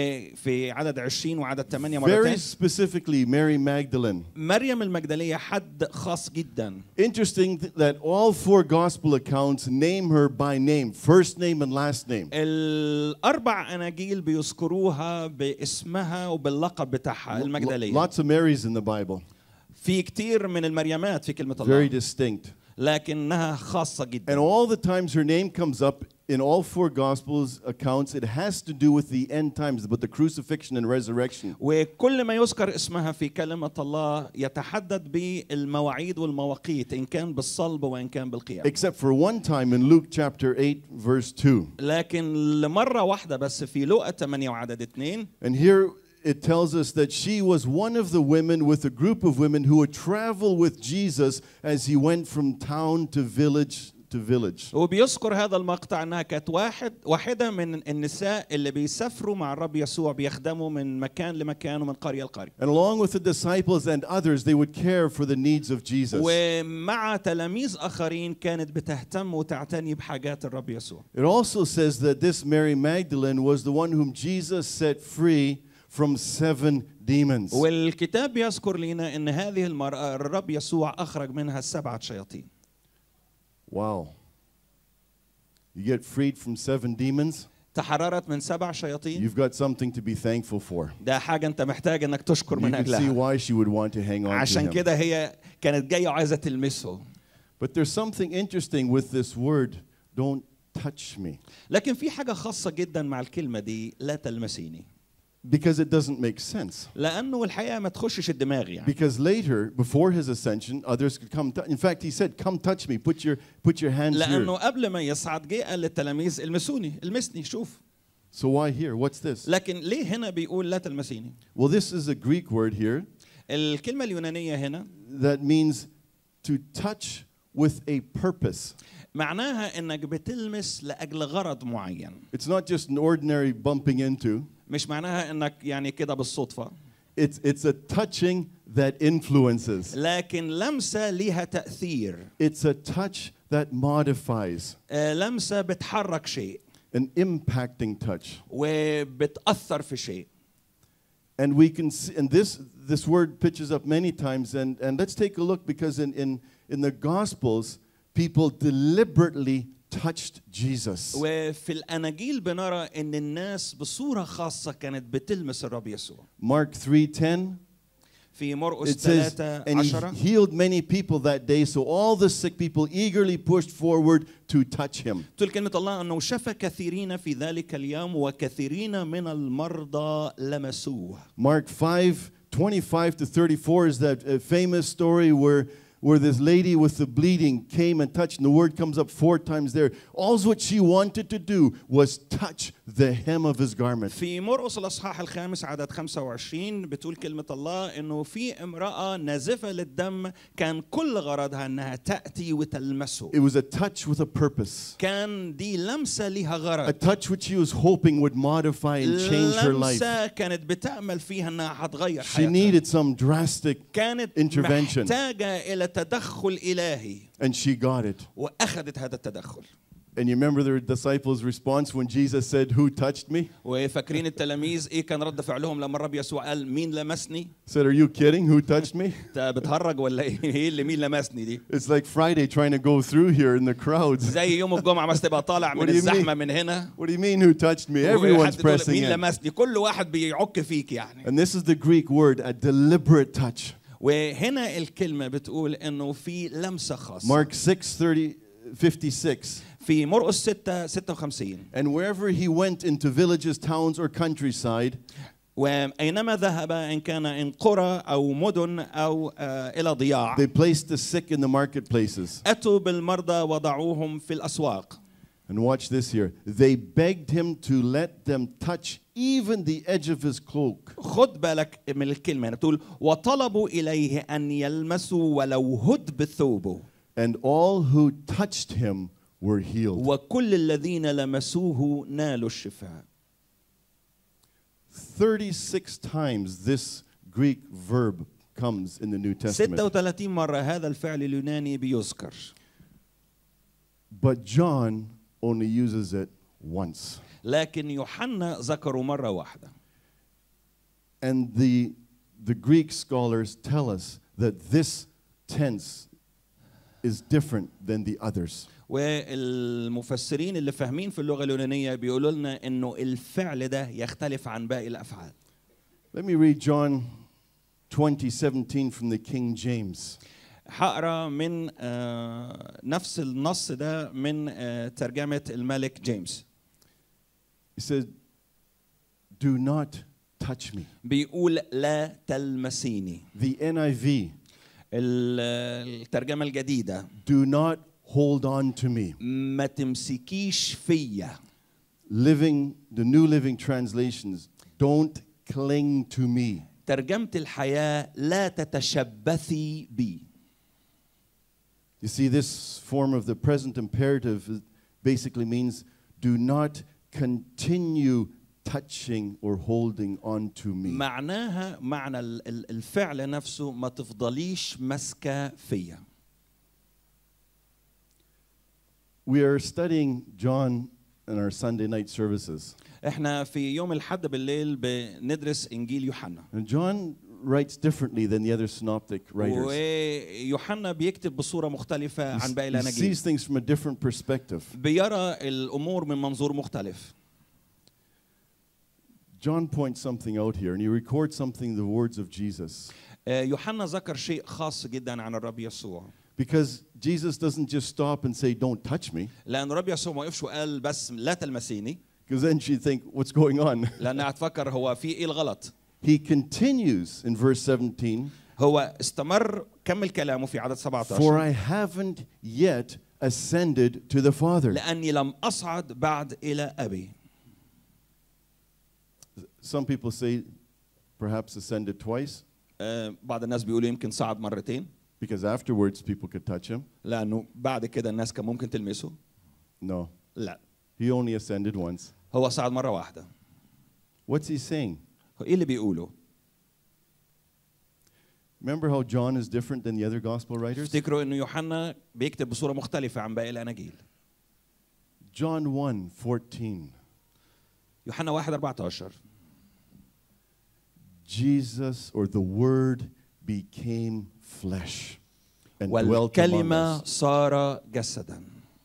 S6: وفي عدد عشرين وعدد ثمانية
S10: Very
S6: مرتين.
S10: specifically, Mary Magdalene.
S6: مريم المجدلية حد خاص جدا.
S10: Interesting th- that all four gospel accounts name her by name, first name and last name.
S6: الأربع أناجيل بيذكروها باسمها وباللقب بتاعها المجدلية.
S10: Lots of Marys in the Bible.
S6: في كتير من المريمات في كلمة
S10: Very
S6: الله
S10: distinct.
S6: لكنها خاصة
S10: And
S6: جدا.
S10: all the times her name comes up in all four gospels accounts, it has to do with the end times, about the crucifixion and resurrection.
S6: وكل ما يذكر اسمها في كلمة الله يتحدد بالمواعيد والمواقيت إن كان بالصلب وإن كان بالقيامة.
S10: Except for one time in Luke chapter eight, verse two.
S6: لكن لمرة واحدة بس في لوقا ثمانية وعدد اثنين.
S10: And here it tells us that she was one of the women with a group of women who would travel with Jesus as he went from town to village to village.
S6: وبيذكر هذا المقطع انها كانت واحد واحدة من النساء اللي بيسافروا مع الرب يسوع بيخدموا من مكان لمكان ومن قرية لقرية.
S10: And along with the disciples and others, they would care for the needs of Jesus.
S6: ومع تلاميذ آخرين كانت بتهتم وتعتني بحاجات الرب يسوع.
S10: It also says that this Mary Magdalene was the one whom Jesus set free from seven demons.
S6: والكتاب يذكر لنا ان هذه المرأة الرب يسوع أخرج منها سبعة شياطين.
S10: Wow. You get freed from seven demons,
S6: تحررت من سبع شياطين.
S10: you've got something to be thankful for.
S6: ده حاجة أنت محتاج إنك تشكر
S10: You
S6: من
S10: can see
S6: أجلها.
S10: why she would want to hang on to
S6: عشان
S10: him.
S6: كده هي كانت جاية وعايزة تلمسه.
S10: But there's something interesting with this word, don't touch me.
S6: لكن في حاجة خاصة جدا مع الكلمة دي لا تلمسيني.
S10: Because it doesn't make sense.
S6: لأنه الحقيقة ما تخشش الدماغ يعني.
S10: Because later, before his ascension, others could come. T- in fact, he said, "Come touch me. Put your put your hands
S6: لأنه
S10: here."
S6: قبل ما يصعد جه قال للتلاميذ المسوني المسني شوف.
S10: So why here? What's this?
S6: لكن ليه هنا بيقول لا تلمسيني؟
S10: Well, this is a Greek word here
S6: الكلمة اليونانية هنا
S10: that means to touch with a purpose.
S6: معناها إنك بتلمس لأجل غرض معين.
S10: It's not just an ordinary bumping into.
S6: مش معناها إنك يعني كده بالصدفة.
S10: It's it's a touching that influences.
S6: لكن لمسة ليها تأثير.
S10: It's a touch that modifies.
S6: آه، لمسة بتحرك شيء.
S10: An impacting touch.
S6: وبتأثر في شيء.
S10: And we can see, and this this word pitches up many times, and, and let's take a look, because in, in, in the Gospels, people deliberately touched Jesus.
S6: وفي الأناجيل بنرى إن الناس بصورة خاصة كانت بتلمس الرب يسوع.
S10: Mark three ten.
S6: في مرقس
S10: It says,
S6: ثلاثة
S10: and he
S6: عشرة.
S10: healed many people that day, so all the sick people eagerly pushed forward to touch him.
S6: تقول كلمة الله أنه شفى كثيرين في ذلك اليوم وكثيرين من المرضى لمسوه.
S10: Mark five twenty-five to thirty-four is that uh, famous story where where this lady with the bleeding came and touched, and the word comes up four times there. All what she wanted to do was touch the hem of his garment.
S6: في مرقس الأصحاح الخامس عدد خمسة وعشرين بتقول كلمة الله إنه في امرأة نازفة للدم كان كل غرضها إنها تأتي وتلمسه.
S10: It was a touch with a purpose.
S6: كان دي لمسة لها غرض.
S10: A touch which she was hoping would modify and change her life.
S6: لمسة كانت بتأمل فيها إنها هتغير
S10: She
S6: حياتها.
S10: needed some drastic
S6: كانت
S10: intervention.
S6: محتاجة إلى تدخل إلهي.
S10: And she got it.
S6: وأخذت هذا التدخل.
S10: And you remember the disciples' response when Jesus said, "Who touched me?"
S6: وفاكرين التلاميذ إيه كان رد فعلهم لما الرب يسوع قال مين لمسني؟
S10: Said, "Are you kidding? Who touched me?"
S6: أنت بتهرج ولا إيه؟ إيه اللي مين لمسني دي؟
S10: It's like Friday trying to go through here in the crowds.
S6: زي يوم الجمعة بس تبقى طالع
S10: What
S6: من
S10: do you
S6: الزحمة
S10: mean?
S6: من هنا.
S10: What do you mean, who touched me? Everyone's
S6: وحد تقول
S10: pressing
S6: مين
S10: in.
S6: لمسني؟ كل واحد بيعك فيك يعني.
S10: And this is the Greek word, a deliberate touch.
S6: وهنا الكلمة بتقول إنه في لمسة خاصة.
S10: Mark six thirty fifty-six.
S6: في مرقس ستة ستة وخمسين.
S10: And wherever he went into villages, towns, or countryside,
S6: وأينما ذهب إن كان إن قرى أو مدن أو إلى ضياع.
S10: they placed the sick in the marketplaces.
S6: أتوا بالمرضى وضعوهم في الأسواق.
S10: And watch this here. They begged him to let them touch even the edge of his cloak.
S6: خد بالك من الكلمة بتقول وطلبوا إليه أن يلمسوا ولو هد بثوبه.
S10: And all who touched him were healed.
S6: وكل الذين لمسوه نالوا الشفاء.
S10: thirty-six times this Greek verb comes in the New Testament.
S6: ستة وثلاثين مرة هذا الفعل اليوناني بيذكر.
S10: But John only uses it once.
S6: لكن يوحنا ذكره مرة واحدة.
S10: And the the Greek scholars tell us that this tense is different than the others.
S6: والمفسرين اللي فاهمين في اللغة اليونانية بيقولوا لنا إنه الفعل ده يختلف عن باقي الأفعال.
S10: Let me read John twenty seventeen from the King James.
S6: هقرا من نفس النص ده من ترجمة الملك جيمس.
S10: He said, "Do not touch me."
S6: بيقول لا تلمسيني.
S10: The N I V.
S6: الترجمة الجديدة.
S10: Do not hold on to me.
S6: ما تمسكيش فيا.
S10: Living, the New Living Translations, don't cling to me.
S6: ترجمة الحياة لا تتشبثي بي.
S10: You see, this form of the present imperative basically means do not continue touching or holding on to me.
S6: معناها معنى الفعل نفسه ما تفضليش مسكة فيا.
S10: We are studying John in our Sunday night services.
S6: احنا في يوم الحد بالليل بندرس انجيل يوحنا.
S10: And John writes differently than the other synoptic writers.
S6: ويوحنا بيكتب بصورة مختلفة عن باقي
S10: He
S6: الأناجيل.
S10: sees things from a different perspective.
S6: بيرى الأمور من منظور مختلف.
S10: John points something out here and he records something, the words of Jesus.
S6: يوحنا ذكر شيء خاص جدا عن الرب يسوع.
S10: Because Jesus doesn't just stop and say, "Don't touch me."
S6: لأن الرب يسوع ما وقفش وقال بس لا تلمسيني.
S10: Because then she'd think, "What's going on?"
S6: لأنها هتفكر هو في إيه الغلط.
S10: He continues in verse seventeen.
S6: هو استمر كمل كلامه في عدد سبعة عشر.
S10: For I haven't yet ascended to the Father.
S6: لأني لم أصعد بعد إلى أبي.
S10: Some people say perhaps ascended twice.
S6: بعض الناس بيقولوا يمكن صعد مرتين.
S10: Because afterwards people could touch him.
S6: لأنه بعد كده الناس كان ممكن تلمسه.
S10: No.
S6: لا.
S10: He only ascended once.
S6: هو صعد مرة واحدة.
S10: What's he saying?
S6: إيه اللي بيقوله؟
S10: Remember how John is different than the other gospel writers?
S6: افتكروا إنه يوحنا بيكتب بصورة مختلفة عن باقي الأناجيل.
S10: John one fourteen.
S6: يوحنا واحد أربعة عشر.
S10: Jesus or the Word became flesh and dwelt among
S6: والكلمة
S10: us.
S6: صار جسدا.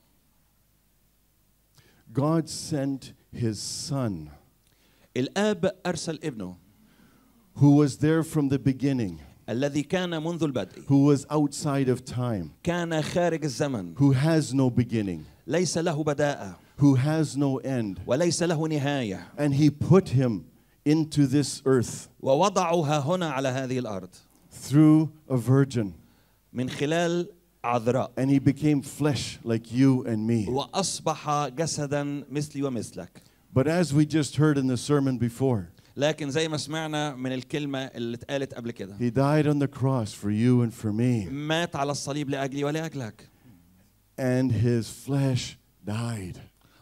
S10: God sent His Son,
S6: الآب أرسل ابنه
S10: who was there from the beginning,
S6: الذي كان منذ البدء.
S10: who was outside of time,
S6: كان خارج الزمن.
S10: who has no beginning,
S6: ليس له بداءة.
S10: who has no end.
S6: وليس له نهاية.
S10: And He put Him into this earth
S6: ووضعها هنا على هذه الأرض
S10: through a virgin.
S6: من خلال عذراء.
S10: And he became flesh like you and me.
S6: وأصبح جسدا مثلي ومثلك.
S10: But as we just heard in the sermon before,
S6: لكن زي ما سمعنا من الكلمة اللي اتقالت قبل كده.
S10: he died on the cross for you and for me.
S6: مات على الصليب لأجلي ولأجلك.
S10: And his flesh died.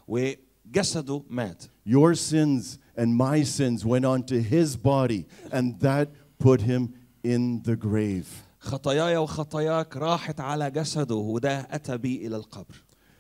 S6: وجسده مات.
S10: Your sins and my sins went onto his body, and that put him in the grave.
S6: خطاياي وخطاياك راحت على جسده وده أتى بي إلى القبر.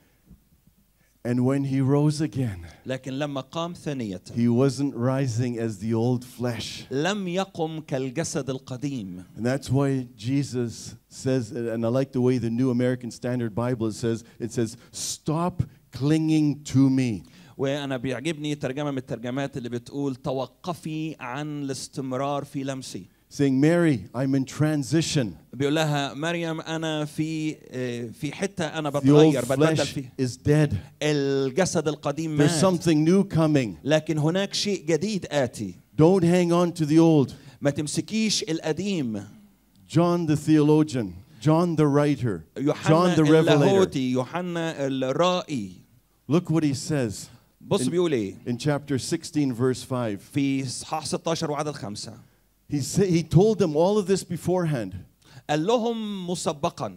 S10: And when he rose again,
S6: لكن لما قام ثانية
S10: he wasn't rising as the old flesh.
S6: لم يقم كالجسد القديم.
S10: And that's why Jesus says, and I like the way the New American Standard Bible says, it says, stop clinging to me.
S6: وأنا بيعجبني ترجمة من الترجمات اللي بتقول توقفي عن الاستمرار في لمسي.
S10: Saying, Mary, I'm in transition.
S6: بيقول لها مريم أنا في في حتة أنا
S10: The old
S6: بتغير بتبدل
S10: flesh
S6: فيه.
S10: is dead.
S6: الجسد القديم
S10: There's
S6: مات.
S10: something new coming.
S6: لكن هناك شيء جديد آتي.
S10: Don't hang on to the old.
S6: ما تمسكيش القديم.
S10: John the theologian, John the writer, John
S6: يوحنا
S10: the revelator.
S6: اللاهوتي يوحنا الرائي.
S10: Look what he says
S6: بص بيقول إيه؟
S10: in chapter sixteen, verse five.
S6: في إصحاح ستة عشر وعدد خمسة.
S10: He said, he told them all of this beforehand.
S6: قال لهم مسبقا.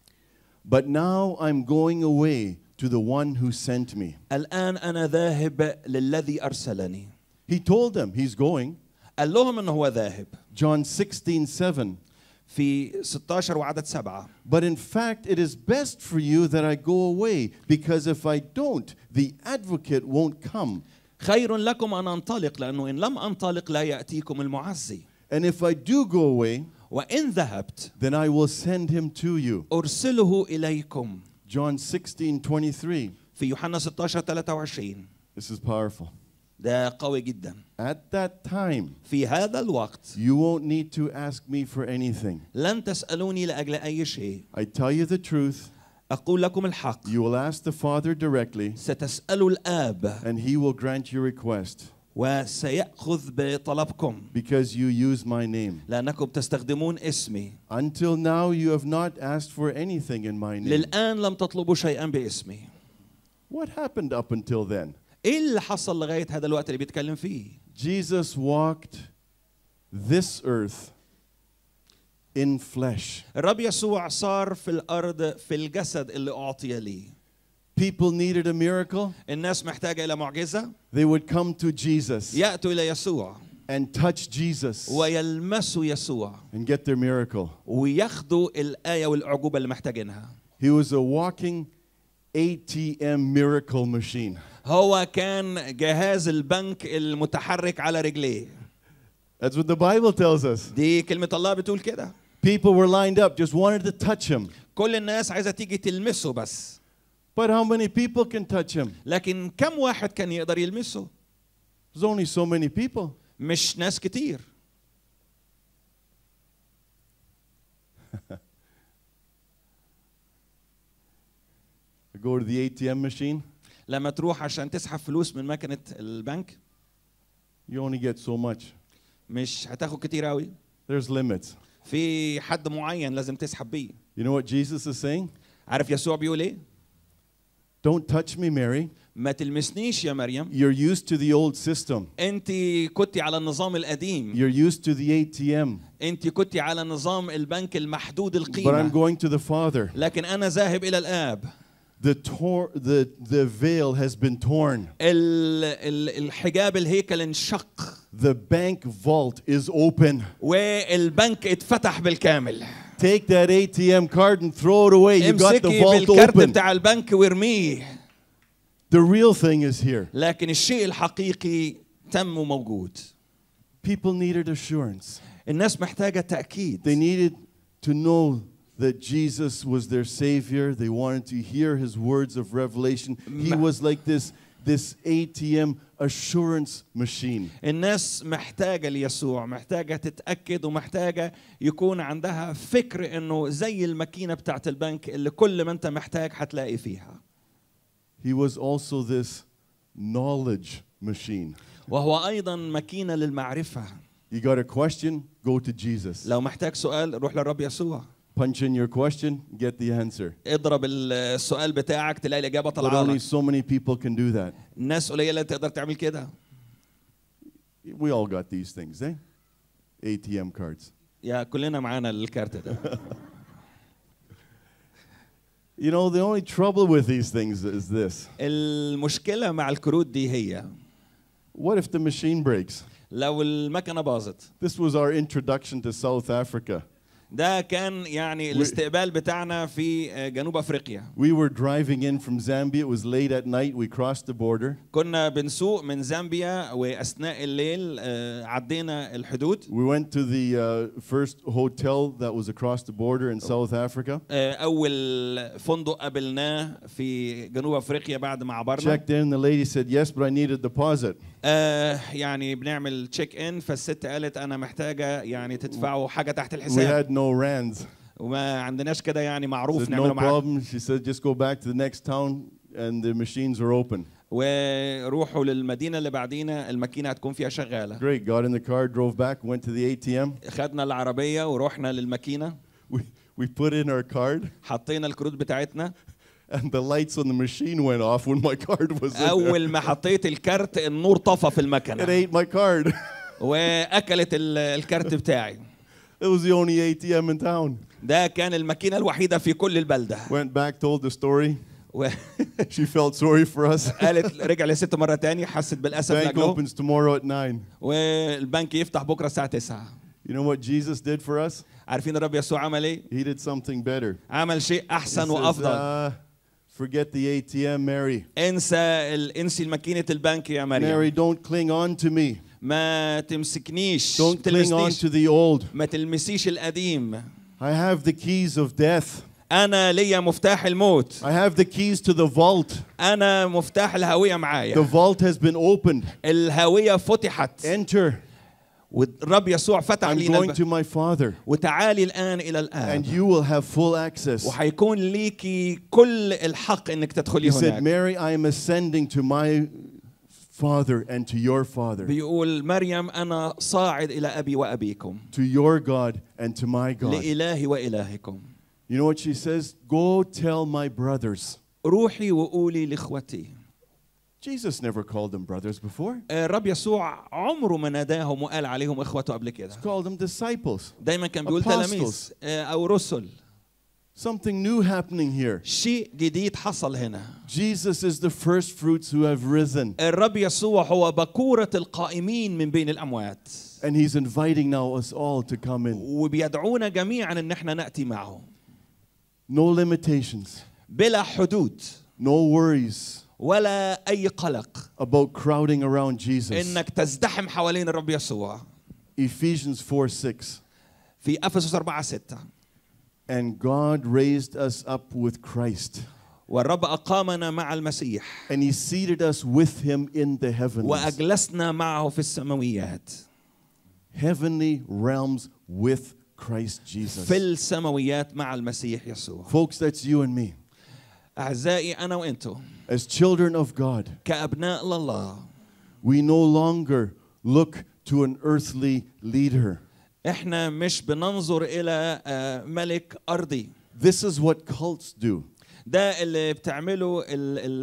S10: But now I'm going away to the one who sent me.
S6: الآن أنا ذاهب للذي أرسلني.
S10: He told them he's going.
S6: قال لهم إنه هو ذاهب.
S10: John sixteen seven.
S6: في ستة عشر وعدد سبعة.
S10: But in fact, it is best for you that I go away, because if I don't, the advocate won't come.
S6: خير لكم أن أنطلق لأنه إن لم أنطلق لا يأتيكم المعزي.
S10: And if I do go away,
S6: وإن ذهبت
S10: then I will send him to you.
S6: أرسله إليكم.
S10: John sixteen twenty-three.
S6: في يوحنا ستة عشر ثلاثة وعشرين.
S10: This is powerful.
S6: ده قوي جدا.
S10: At that time,
S6: في هذا الوقت
S10: you won't need to ask me for anything.
S6: لن تسألوني لأجل أي شيء.
S10: I tell you the truth.
S6: أقول لكم الحق.
S10: You will ask the Father directly,
S6: ستسألوا الآب
S10: and he will grant your request,
S6: وسيأخذ بطلبكم
S10: because you use my name.
S6: لأنكم تستخدمون اسمي.
S10: Until now, you have not asked for anything in my name.
S6: للآن لم تطلبوا شيئا باسمي.
S10: What happened up until then?
S6: إيه اللي حصل لغاية هذا الوقت اللي بيتكلم فيه؟
S10: Jesus walked this earth in flesh.
S6: الرب يسوع صار في الأرض في الجسد اللي أعطي لي.
S10: People needed a miracle.
S6: الناس محتاجة إلى معجزة.
S10: They would come to Jesus
S6: يأتوا إلى يسوع.
S10: and touch Jesus
S6: ويلمسوا يسوع.
S10: and get their miracle.
S6: وياخدوا الآية والأعجوبة اللي محتاجينها.
S10: He was a walking A T M miracle machine.
S6: هو كان جهاز البنك المتحرك على رجليه.
S10: That's what the Bible tells us.
S6: دي كلمة الله بتقول كده.
S10: People were lined up, just wanted to touch him.
S6: كل الناس عايزة تيجي تلمسه بس.
S10: But how many people can touch him?
S6: لكن كم واحد كان يقدر يلمسه؟
S10: There's only so many people.
S6: مش ناس كتير.
S10: Go to the A T M machine.
S6: لما تروح عشان تسحب فلوس من مكنة البنك
S10: You only get so much.
S6: مش هتاخد كتير قوي.
S10: There's limits.
S6: في حد معين لازم تسحب بيه.
S10: You know what Jesus is saying?
S6: عارف يسوع بيقول ايه؟
S10: Don't touch me, Mary.
S6: ما تلمسنيش يا مريم.
S10: You're used to the old system.
S6: انت كنتي على النظام القديم.
S10: You're used to the A T M.
S6: انت كنتي على نظام البنك المحدود
S10: But I'm
S6: القيمة.
S10: going to the Father.
S6: لكن انا ذاهب الى الاب.
S10: The tor- the the veil has been torn.
S6: ال ال الحجاب الهيكل انشق.
S10: The bank vault is open.
S6: والبنك اتفتح بالكامل.
S10: Take that A T M card and throw it away. You got the
S6: امسكي
S10: vault
S6: بالكارت
S10: open.
S6: بتاع البنك وارميه.
S10: The real thing is here.
S6: لكن الشيء الحقيقي تم وموجود.
S10: People needed assurance.
S6: الناس محتاجة تأكيد.
S10: They needed to know that Jesus was their Savior. They wanted to hear His words of revelation. He was like this, this A T M assurance machine.
S6: الناس محتاجة ليسوع، محتاجة تتأكد ومحتاجة يكون عندها فكر إنه زي الماكينة بتاعت البنك اللي كل ما أنت محتاج هتلاقي فيها.
S10: He was also this knowledge machine.
S6: وهو أيضا مكينة للمعرفة.
S10: You got a question? Go to Jesus.
S6: لو محتاج سؤال روح للرب يسوع.
S10: Punch in your question, get the answer.
S6: اضرب السؤال بتاعك تلاقي الإجابة
S10: But
S6: طالعة
S10: only
S6: لك.
S10: so many people can do that.
S6: الناس قليلة اللي تقدر تعمل كده.
S10: We all got these things, eh? A T M cards.
S6: يا كلنا معانا الكارت ده.
S10: You know, the only trouble with these things is this.
S6: المشكلة مع الكروت دي هي
S10: What if the machine breaks?
S6: لو المكنة باظت.
S10: This was our introduction to South Africa.
S6: ده كان يعني الاستقبال بتاعنا في جنوب افريقيا.
S10: We were driving in from Zambia. It was late at night. We crossed the border.
S6: كنا بنسوق من زامبيا واثناء الليل عدينا الحدود.
S10: We went to the uh, first hotel that was across the border in South Africa.
S6: اول فندق قابلناه في جنوب افريقيا بعد ما عبرنا.
S10: Checked in. The lady said yes, but I need a deposit.
S6: آه يعني بنعمل تشيك ان فالست قالت انا محتاجه يعني تدفعوا حاجه تحت الحساب.
S10: We had no rands.
S6: وما عندناش كده يعني معروف
S10: said,
S6: نعمله
S10: no
S6: معاك.
S10: problem. She said just go back to the next town and the machines are open.
S6: وروحوا للمدينه اللي بعدينا الماكينه هتكون فيها شغاله.
S10: Great. Got in the car, drove back, went to the A T M.
S6: خدنا العربيه ورحنا للماكينه.
S10: We we put in our card.
S6: حطينا الكروت بتاعتنا.
S10: And the lights on the machine went off when my card was in there.
S6: أول ما حطيت الكارت النور طفى في المكنة.
S10: It ate my card.
S6: وأكلت الكارت بتاعي.
S10: It was the only A T M in town.
S6: ده كان الماكينة الوحيدة في كل البلدة.
S10: Went back, told the story. She felt sorry for us.
S6: قالت رجع لست مرة تاني حست بالأسف
S10: Bank
S6: لأجله.
S10: opens tomorrow at nine.
S6: والبنك يفتح بكرة الساعة تسعة.
S10: You know what Jesus did for us?
S6: عارفين الرب يسوع عمل إيه؟
S10: He did something better.
S6: عمل شيء أحسن
S10: He says,
S6: وأفضل.
S10: uh, Forget the A T M, Mary.
S6: انسى ال... انسي ماكينة البنك يا مريم.
S10: Mary, don't cling on to me.
S6: ما تمسكنيش.
S10: Don't cling on to the old.
S6: ما تلمسيش القديم.
S10: I have the keys of death.
S6: أنا ليا مفتاح الموت.
S10: I have the keys to the vault.
S6: أنا مفتاح الهوية معايا.
S10: The vault has been opened.
S6: الهوية فتحت.
S10: Enter.
S6: والرب يسوع فتح
S10: I'm
S6: لينا
S10: going to my Father.
S6: وتعالي الآن إلى الآن.
S10: And you will have full access.
S6: وهيكون ليكي كل الحق إنك تدخلي
S10: He said,
S6: هناك.
S10: Mary, I am ascending to my Father and to your Father.
S6: بيقول مريم أنا صاعد إلى أبي وأبيكم.
S10: To your God and to my God.
S6: لإلهي وإلهكم.
S10: You know what she says? Go tell my brothers.
S6: روحي وقولي لإخوتي.
S10: Jesus never called them brothers before.
S6: الرب يسوع عمره ما ناداهم وقال عليهم إخوته قبل كده.
S10: He called them disciples.
S6: دايما كان بيقول تلاميذ أو رسل.
S10: Something new happening here.
S6: شيء جديد حصل هنا.
S10: Jesus is the first fruits who have risen.
S6: الرب يسوع هو بكورة القائمين من بين الأموات.
S10: And he's inviting now us all to come in.
S6: وبيدعونا جميعا إن احنا نأتي معه.
S10: No limitations.
S6: بلا حدود.
S10: No worries.
S6: ولا أي قلق.
S10: About crowding around Jesus.
S6: إنك تزدحم حوالين الرب يسوع.
S10: Ephesians four six.
S6: في أفسس أربعة ستة.
S10: And God raised us up with Christ.
S6: والرب أقامنا مع المسيح.
S10: And he seated us with him in the heavens.
S6: وأجلسنا معه في السماويات.
S10: Heavenly realms with Christ Jesus.
S6: في السماويات مع المسيح يسوع.
S10: Folks, that's you and me.
S6: أعزائي أنا وأنتو.
S10: As children of God.
S6: كأبناء لله.
S10: We no longer look to an earthly leader.
S6: احنا مش بننظر الى ملك ارضي.
S10: This is what cults do.
S6: ده اللي بتعمله ال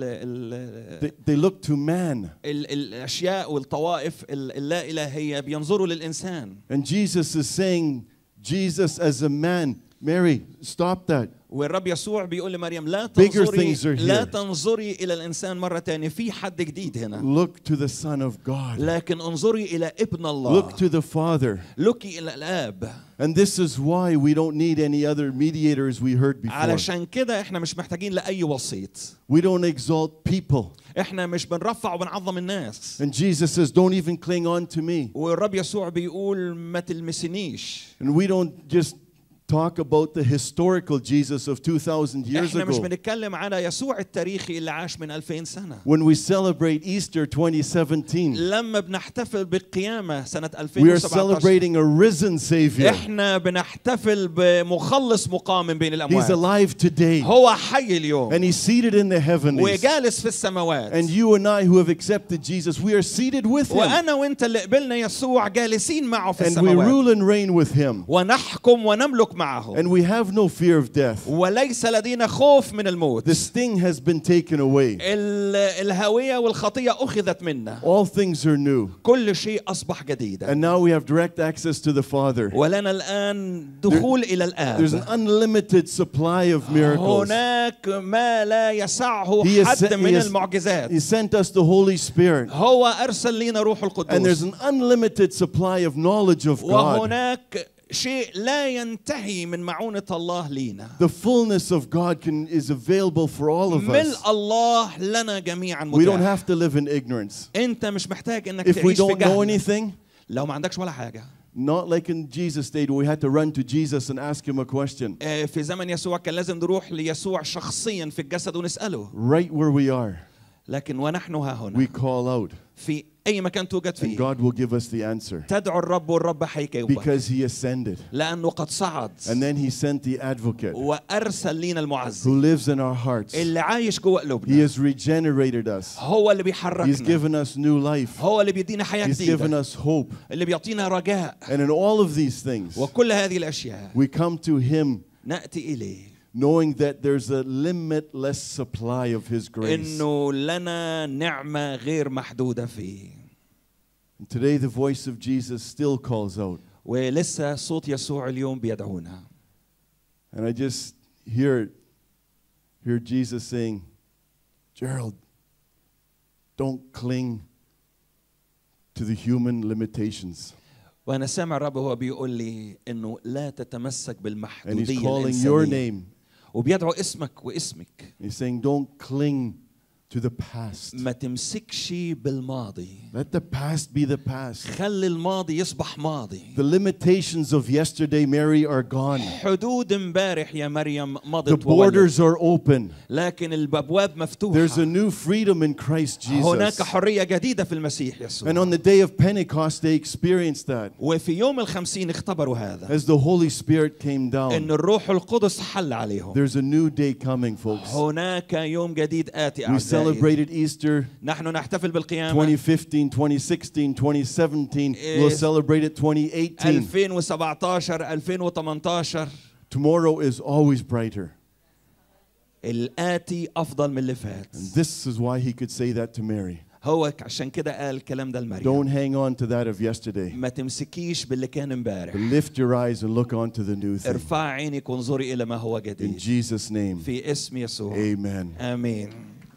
S6: ال ال
S10: they, they look to man.
S6: ال الاشياء والطوائف اللا الهيه بينظروا للانسان.
S10: And Jesus is saying, Jesus as a man, Mary, stop that.
S6: والرب يسوع بيقول لمريم لا تنظري لا تنظري الى الانسان مره ثانيه في حد جديد هنا.
S10: Look to the Son of God.
S6: لكن انظري الى ابن الله.
S10: Look to the Father.
S6: لوكي الى الاب.
S10: And this is why we don't need any other mediators we heard before.
S6: علشان كده احنا مش محتاجين لاي وسيط.
S10: We don't exalt people.
S6: احنا مش بنرفع وبنعظم الناس.
S10: And Jesus says, don't even cling on to me.
S6: والرب يسوع بيقول ما تلمسنيش.
S10: And we don't just talk about the historical Jesus of two thousand years
S6: احنا مش
S10: ago.
S6: بنتكلم على يسوع التاريخي اللي عاش من ألفين سنة.
S10: When we celebrate Easter twenty seventeen,
S6: لما بنحتفل بالقيامة سنة
S10: we
S6: ألفين
S10: are
S6: وسبعة عشر
S10: celebrating a risen Savior.
S6: احنا بنحتفل بمخلص مقام بين
S10: He's
S6: الأموات.
S10: alive today.
S6: هو حي اليوم
S10: And he's seated in the heavenlies.
S6: وجالس في السماوات.
S10: And you and I who have accepted Jesus, we are seated with him.
S6: وأنا وأنت اللي قبلنا يسوع جالسين معه في
S10: And we
S6: السماوات.
S10: rule and reign with him.
S6: ونحكم ونملك معه.
S10: And we have no fear of death.
S6: وليس لدينا خوف من الموت.
S10: The sting has been taken away.
S6: ال- الهوية والخطية أخذت منا.
S10: All things are new.
S6: كل شيء أصبح جديدا.
S10: And now we have direct access to the Father.
S6: ولنا الآن دخول إلى
S10: There's an
S6: الآب.
S10: unlimited supply of miracles.
S6: هناك ما لا يسعه
S10: He has
S6: حد
S10: sent-
S6: من
S10: he has-
S6: المعجزات.
S10: He sent us the Holy Spirit.
S6: هو أرسل لنا روح
S10: And there's
S6: القدوس.
S10: an unlimited supply of knowledge of God.
S6: وهناك شيء لا ينتهي من معونة الله لينا.
S10: The fullness of God can, is available for all of us.
S6: ملء الله لنا جميعا
S10: We don't
S6: متاح.
S10: have to live in ignorance.
S6: أنت مش محتاج إنك
S10: If we
S6: تعيش في
S10: don't know
S6: جهل.
S10: anything,
S6: لو ما عندكش ولا حاجة.
S10: not like in Jesus' day, we had to run to Jesus and ask him a question.
S6: آه، في زمن يسوع كان لازم نروح ليسوع شخصيا في الجسد ونسأله.
S10: Right where we are,
S6: لكن ونحن ها
S10: we
S6: هنا
S10: call out,
S6: في أي مكان توجد
S10: and
S6: فيه
S10: God will give us the answer.
S6: تدعو الرب والرب حيجاوبك.
S10: Because he ascended.
S6: لأنه قد صعد
S10: And then he sent the advocate
S6: وأرسل لينا
S10: who
S6: المعزي
S10: lives in our hearts.
S6: اللي عايش جوه
S10: He
S6: قلوبنا.
S10: has regenerated us.
S6: هو اللي
S10: He's
S6: بيحركنا.
S10: given us new life.
S6: هو اللي بيدينا حياة
S10: He's given
S6: جديدة.
S10: us hope.
S6: اللي بيعطينا رجاء.
S10: And in all of these things,
S6: وكل هذه الأشياء
S10: we come to him
S6: نأتي إليه
S10: knowing that there's a limitless supply of his grace.
S6: إنه لنا نعمة غير محدودة فيه.
S10: And today the voice of Jesus still calls out.
S6: ولسه صوت يسوع اليوم بيدعونا.
S10: And I just hear, hear Jesus saying, Gerald, don't cling to the human limitations.
S6: وأنا سامع الرب هو بيقول لي إنه لا تتمسك
S10: And he's
S6: بالمحدودية
S10: calling your
S6: الإنسانية.
S10: name.
S6: وبيدعو اسمك واسمك.
S10: He's saying, don't cling to the past.
S6: ما تمسكش بالماضي.
S10: Let the past be the past.
S6: خلي الماضي يصبح ماضي.
S10: The limitations of yesterday, Mary, are gone.
S6: حدود امبارح يا مريم
S10: The
S6: مضت وولت.
S10: borders are open.
S6: لكن الأبواب مفتوحة.
S10: There's a new freedom in Christ
S6: هناك
S10: Jesus.
S6: حرية جديدة في المسيح يسوع.
S10: And on the day of Pentecost, they experienced that
S6: وفي يوم الخمسين اختبروا هذا.
S10: as the Holy Spirit came
S6: إن
S10: down.
S6: الروح القدس حل عليهم.
S10: There's a new day coming, folks.
S6: هناك يوم جديد آتي
S10: We
S6: أعزائي.
S10: celebrated Easter
S6: نحن نحتفل بالقيامة.
S10: twenty fifteen, twenty sixteen, twenty seventeen. We'll celebrate it twenty eighteen.
S6: ألفين وسبعتاشر ألفين وثمانية عشر.
S10: Tomorrow is always brighter.
S6: الآتي أفضل من اللي فات.
S10: And this is why he could say that to Mary.
S6: هو عشان كده قال الكلام ده لمريم.
S10: Don't hang on to that of yesterday.
S6: ما تمسكيش باللي كان امبارح.
S10: But lift your eyes and look on to the new thing.
S6: ارفع عينك وانظري إلى ما هو
S10: In
S6: جديد.
S10: Jesus' name,
S6: في اسم يسوع.
S10: amen.
S6: آمين.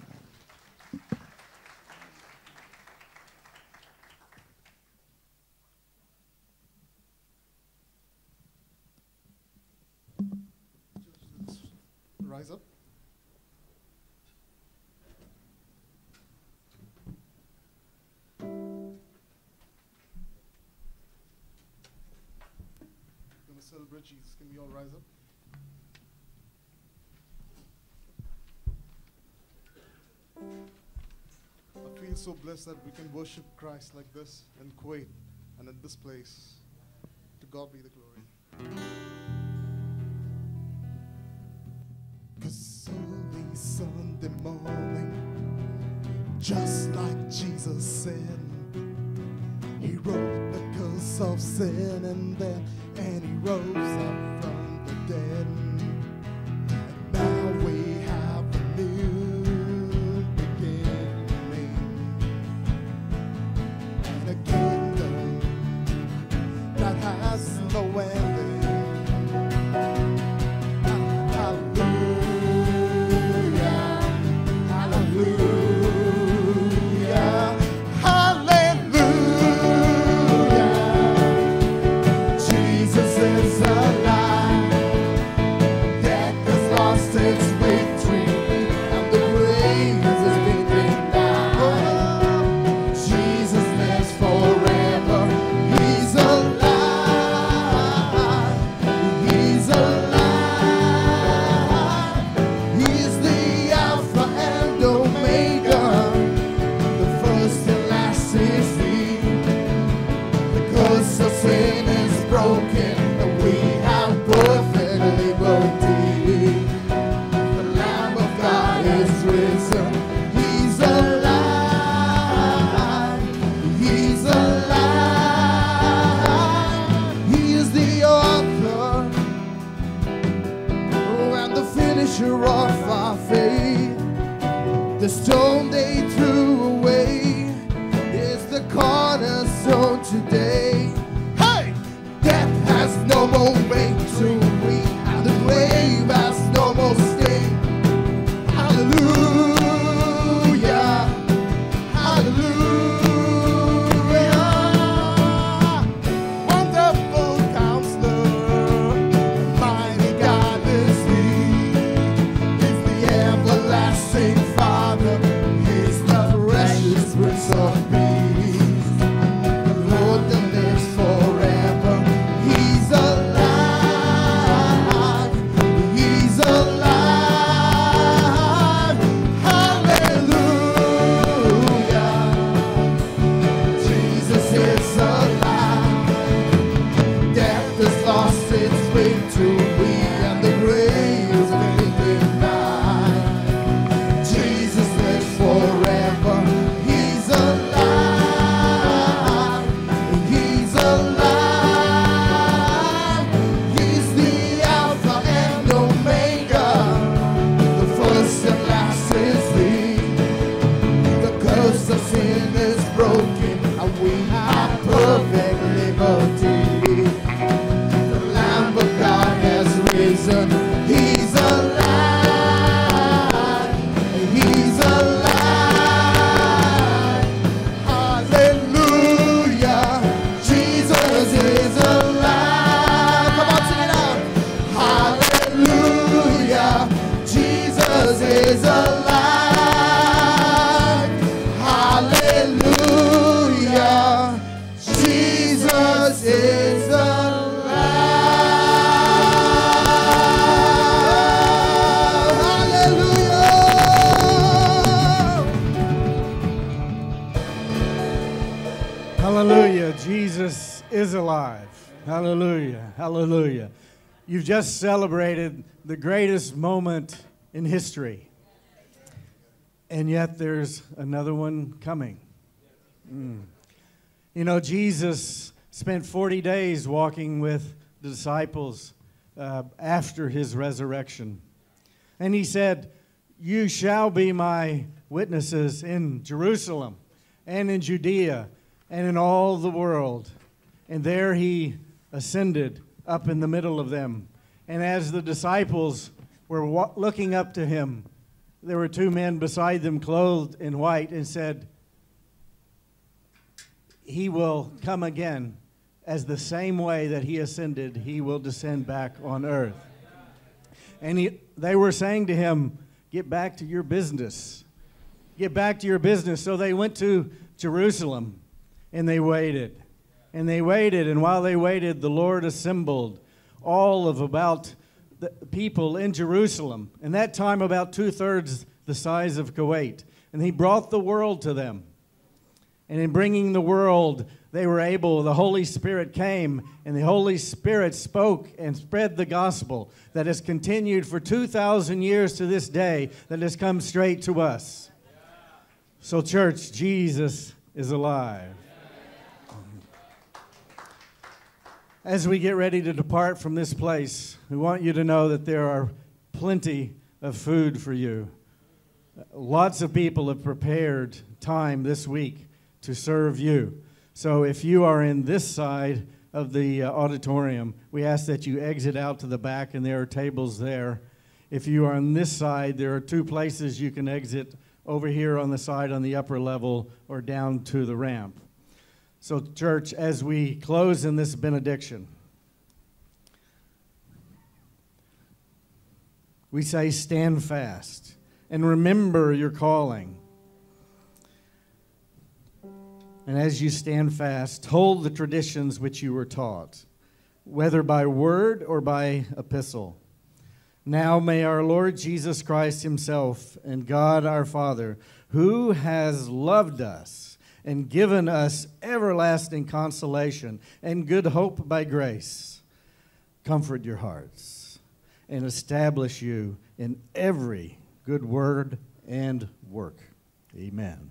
S2: Rise up. We're going to celebrate Jesus. Can we all rise up? I feel so blessed that we can worship Christ like this in Kuwait and in this place. To God be the glory. Cause only Sunday morning, just like Jesus said, he wrote the curse of sin and then, and he rose up from the dead. And now we have a new beginning and a kingdom that has no ending. Jesus is alive.
S3: of our faith. The stone they threw away is the cornerstone today. Hey! Death has no more victory, and the grave has no more sting. Hallelujah! Hallelujah! Wonderful Counselor, mighty God is He. Is the everlasting Father, He's the precious Prince of Peace. The Lord that lives forever, He's alive. He's alive. Hallelujah. Jesus is alive. Death has lost its victory, and the grave is been denied. Jesus lives forever. He's alive. He's alive. He's the Alpha and Omega. The first and last is He. The curse of sin is broken, and we have perfect liberty. The Lamb of God has risen. He's alive. He's alive. Hallelujah. Jesus is alive. Come on, sing it out. Hallelujah. Jesus is alive. Hallelujah. Jesus is alive. Hallelujah.
S11: Hallelujah. Jesus is alive. Hallelujah. Hallelujah. You've just celebrated the greatest moment in history. And yet there's another one coming. Mm. You know, Jesus spent forty days walking with the disciples uh, after his resurrection. And he said, "You shall be my witnesses in Jerusalem and in Judea and in all the world." And there he ascended up in the middle of them. And as the disciples were wa- looking up to him, there were two men beside them clothed in white and said, "He will come again, as the same way that he ascended, he will descend back on earth." And he, they were saying to him, "Get back to your business. Get back to your business." So they went to Jerusalem and they waited. And they waited, and while they waited, the Lord assembled all of about the people in Jerusalem. And that time, about two-thirds the size of Kuwait. And he brought the world to them. And in bringing the world, they were able, the Holy Spirit came, and the Holy Spirit spoke and spread the gospel that has continued for two thousand years to this day, that has come straight to us. So, church, Jesus is alive. As we get ready to depart from this place, we want you to know that there are plenty of food for you. Lots of people have prepared time this week to serve you. So if you are in this side of the uh, auditorium, we ask that you exit out to the back, and there are tables there. If you are on this side, there are two places you can exit: over here on the side on the upper level, or down to the ramp. So, church, as we close in this benediction, we say, stand fast and remember your calling. And as you stand fast, hold the traditions which you were taught, whether by word or by epistle. Now may our Lord Jesus Christ himself and God our Father, who has loved us and given us everlasting consolation and good hope by grace, comfort your hearts and establish you in every good word and work. Amen.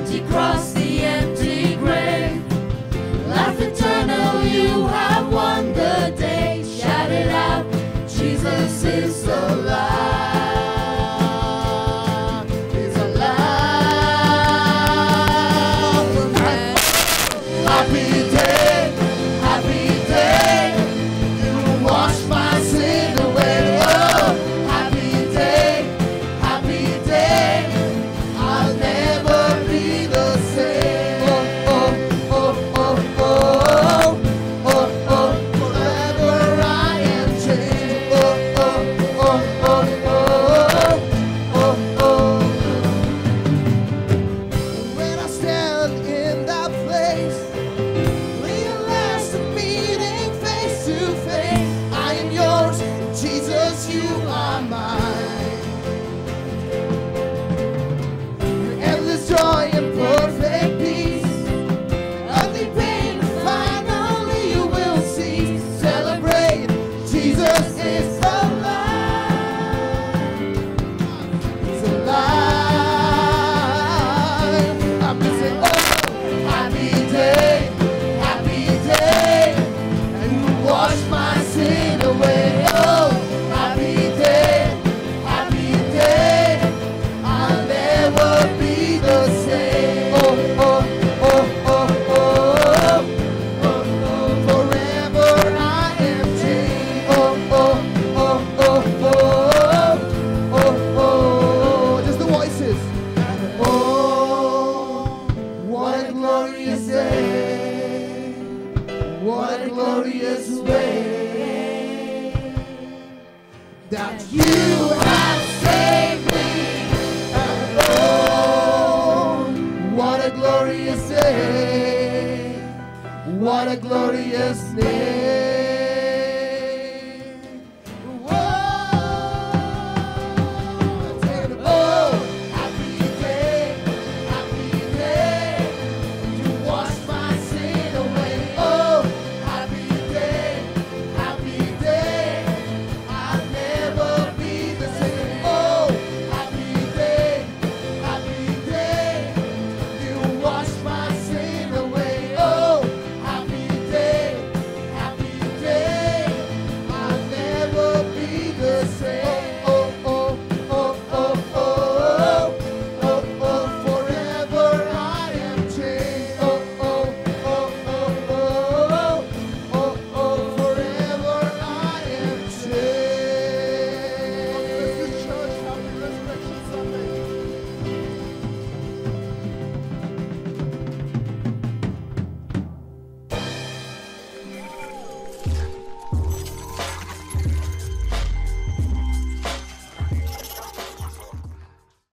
S5: empty cross, the empty grave. Life eternal, you have won the day. Shout it out, Jesus is alive. He's alive. Happy day, happy day. You wash my sin away. Oh, happy day, happy day. I'll never be the same. Oh, oh, oh, oh, oh, oh, oh. Forever I am changed. Oh, oh, oh, oh, oh, oh, oh. When I stand in that place, realize the meeting face to face. I am yours, Jesus, you are mine. Your endless joy and perfect peace, nothing pain, finally you will see. Celebrate, Jesus is alive. He's alive. I'm just saying, oh, happy day, happy day. And you wash my sin away. Oh, happy day, happy day. I'll never be the same. Oh, oh, oh, oh, oh, oh, oh. Forever I am changed. Oh, oh, oh, oh, oh, oh, oh. Just the voices. Oh, what a glorious day. What a glorious way that you have saved me. And oh, what a glorious day. What a glorious name.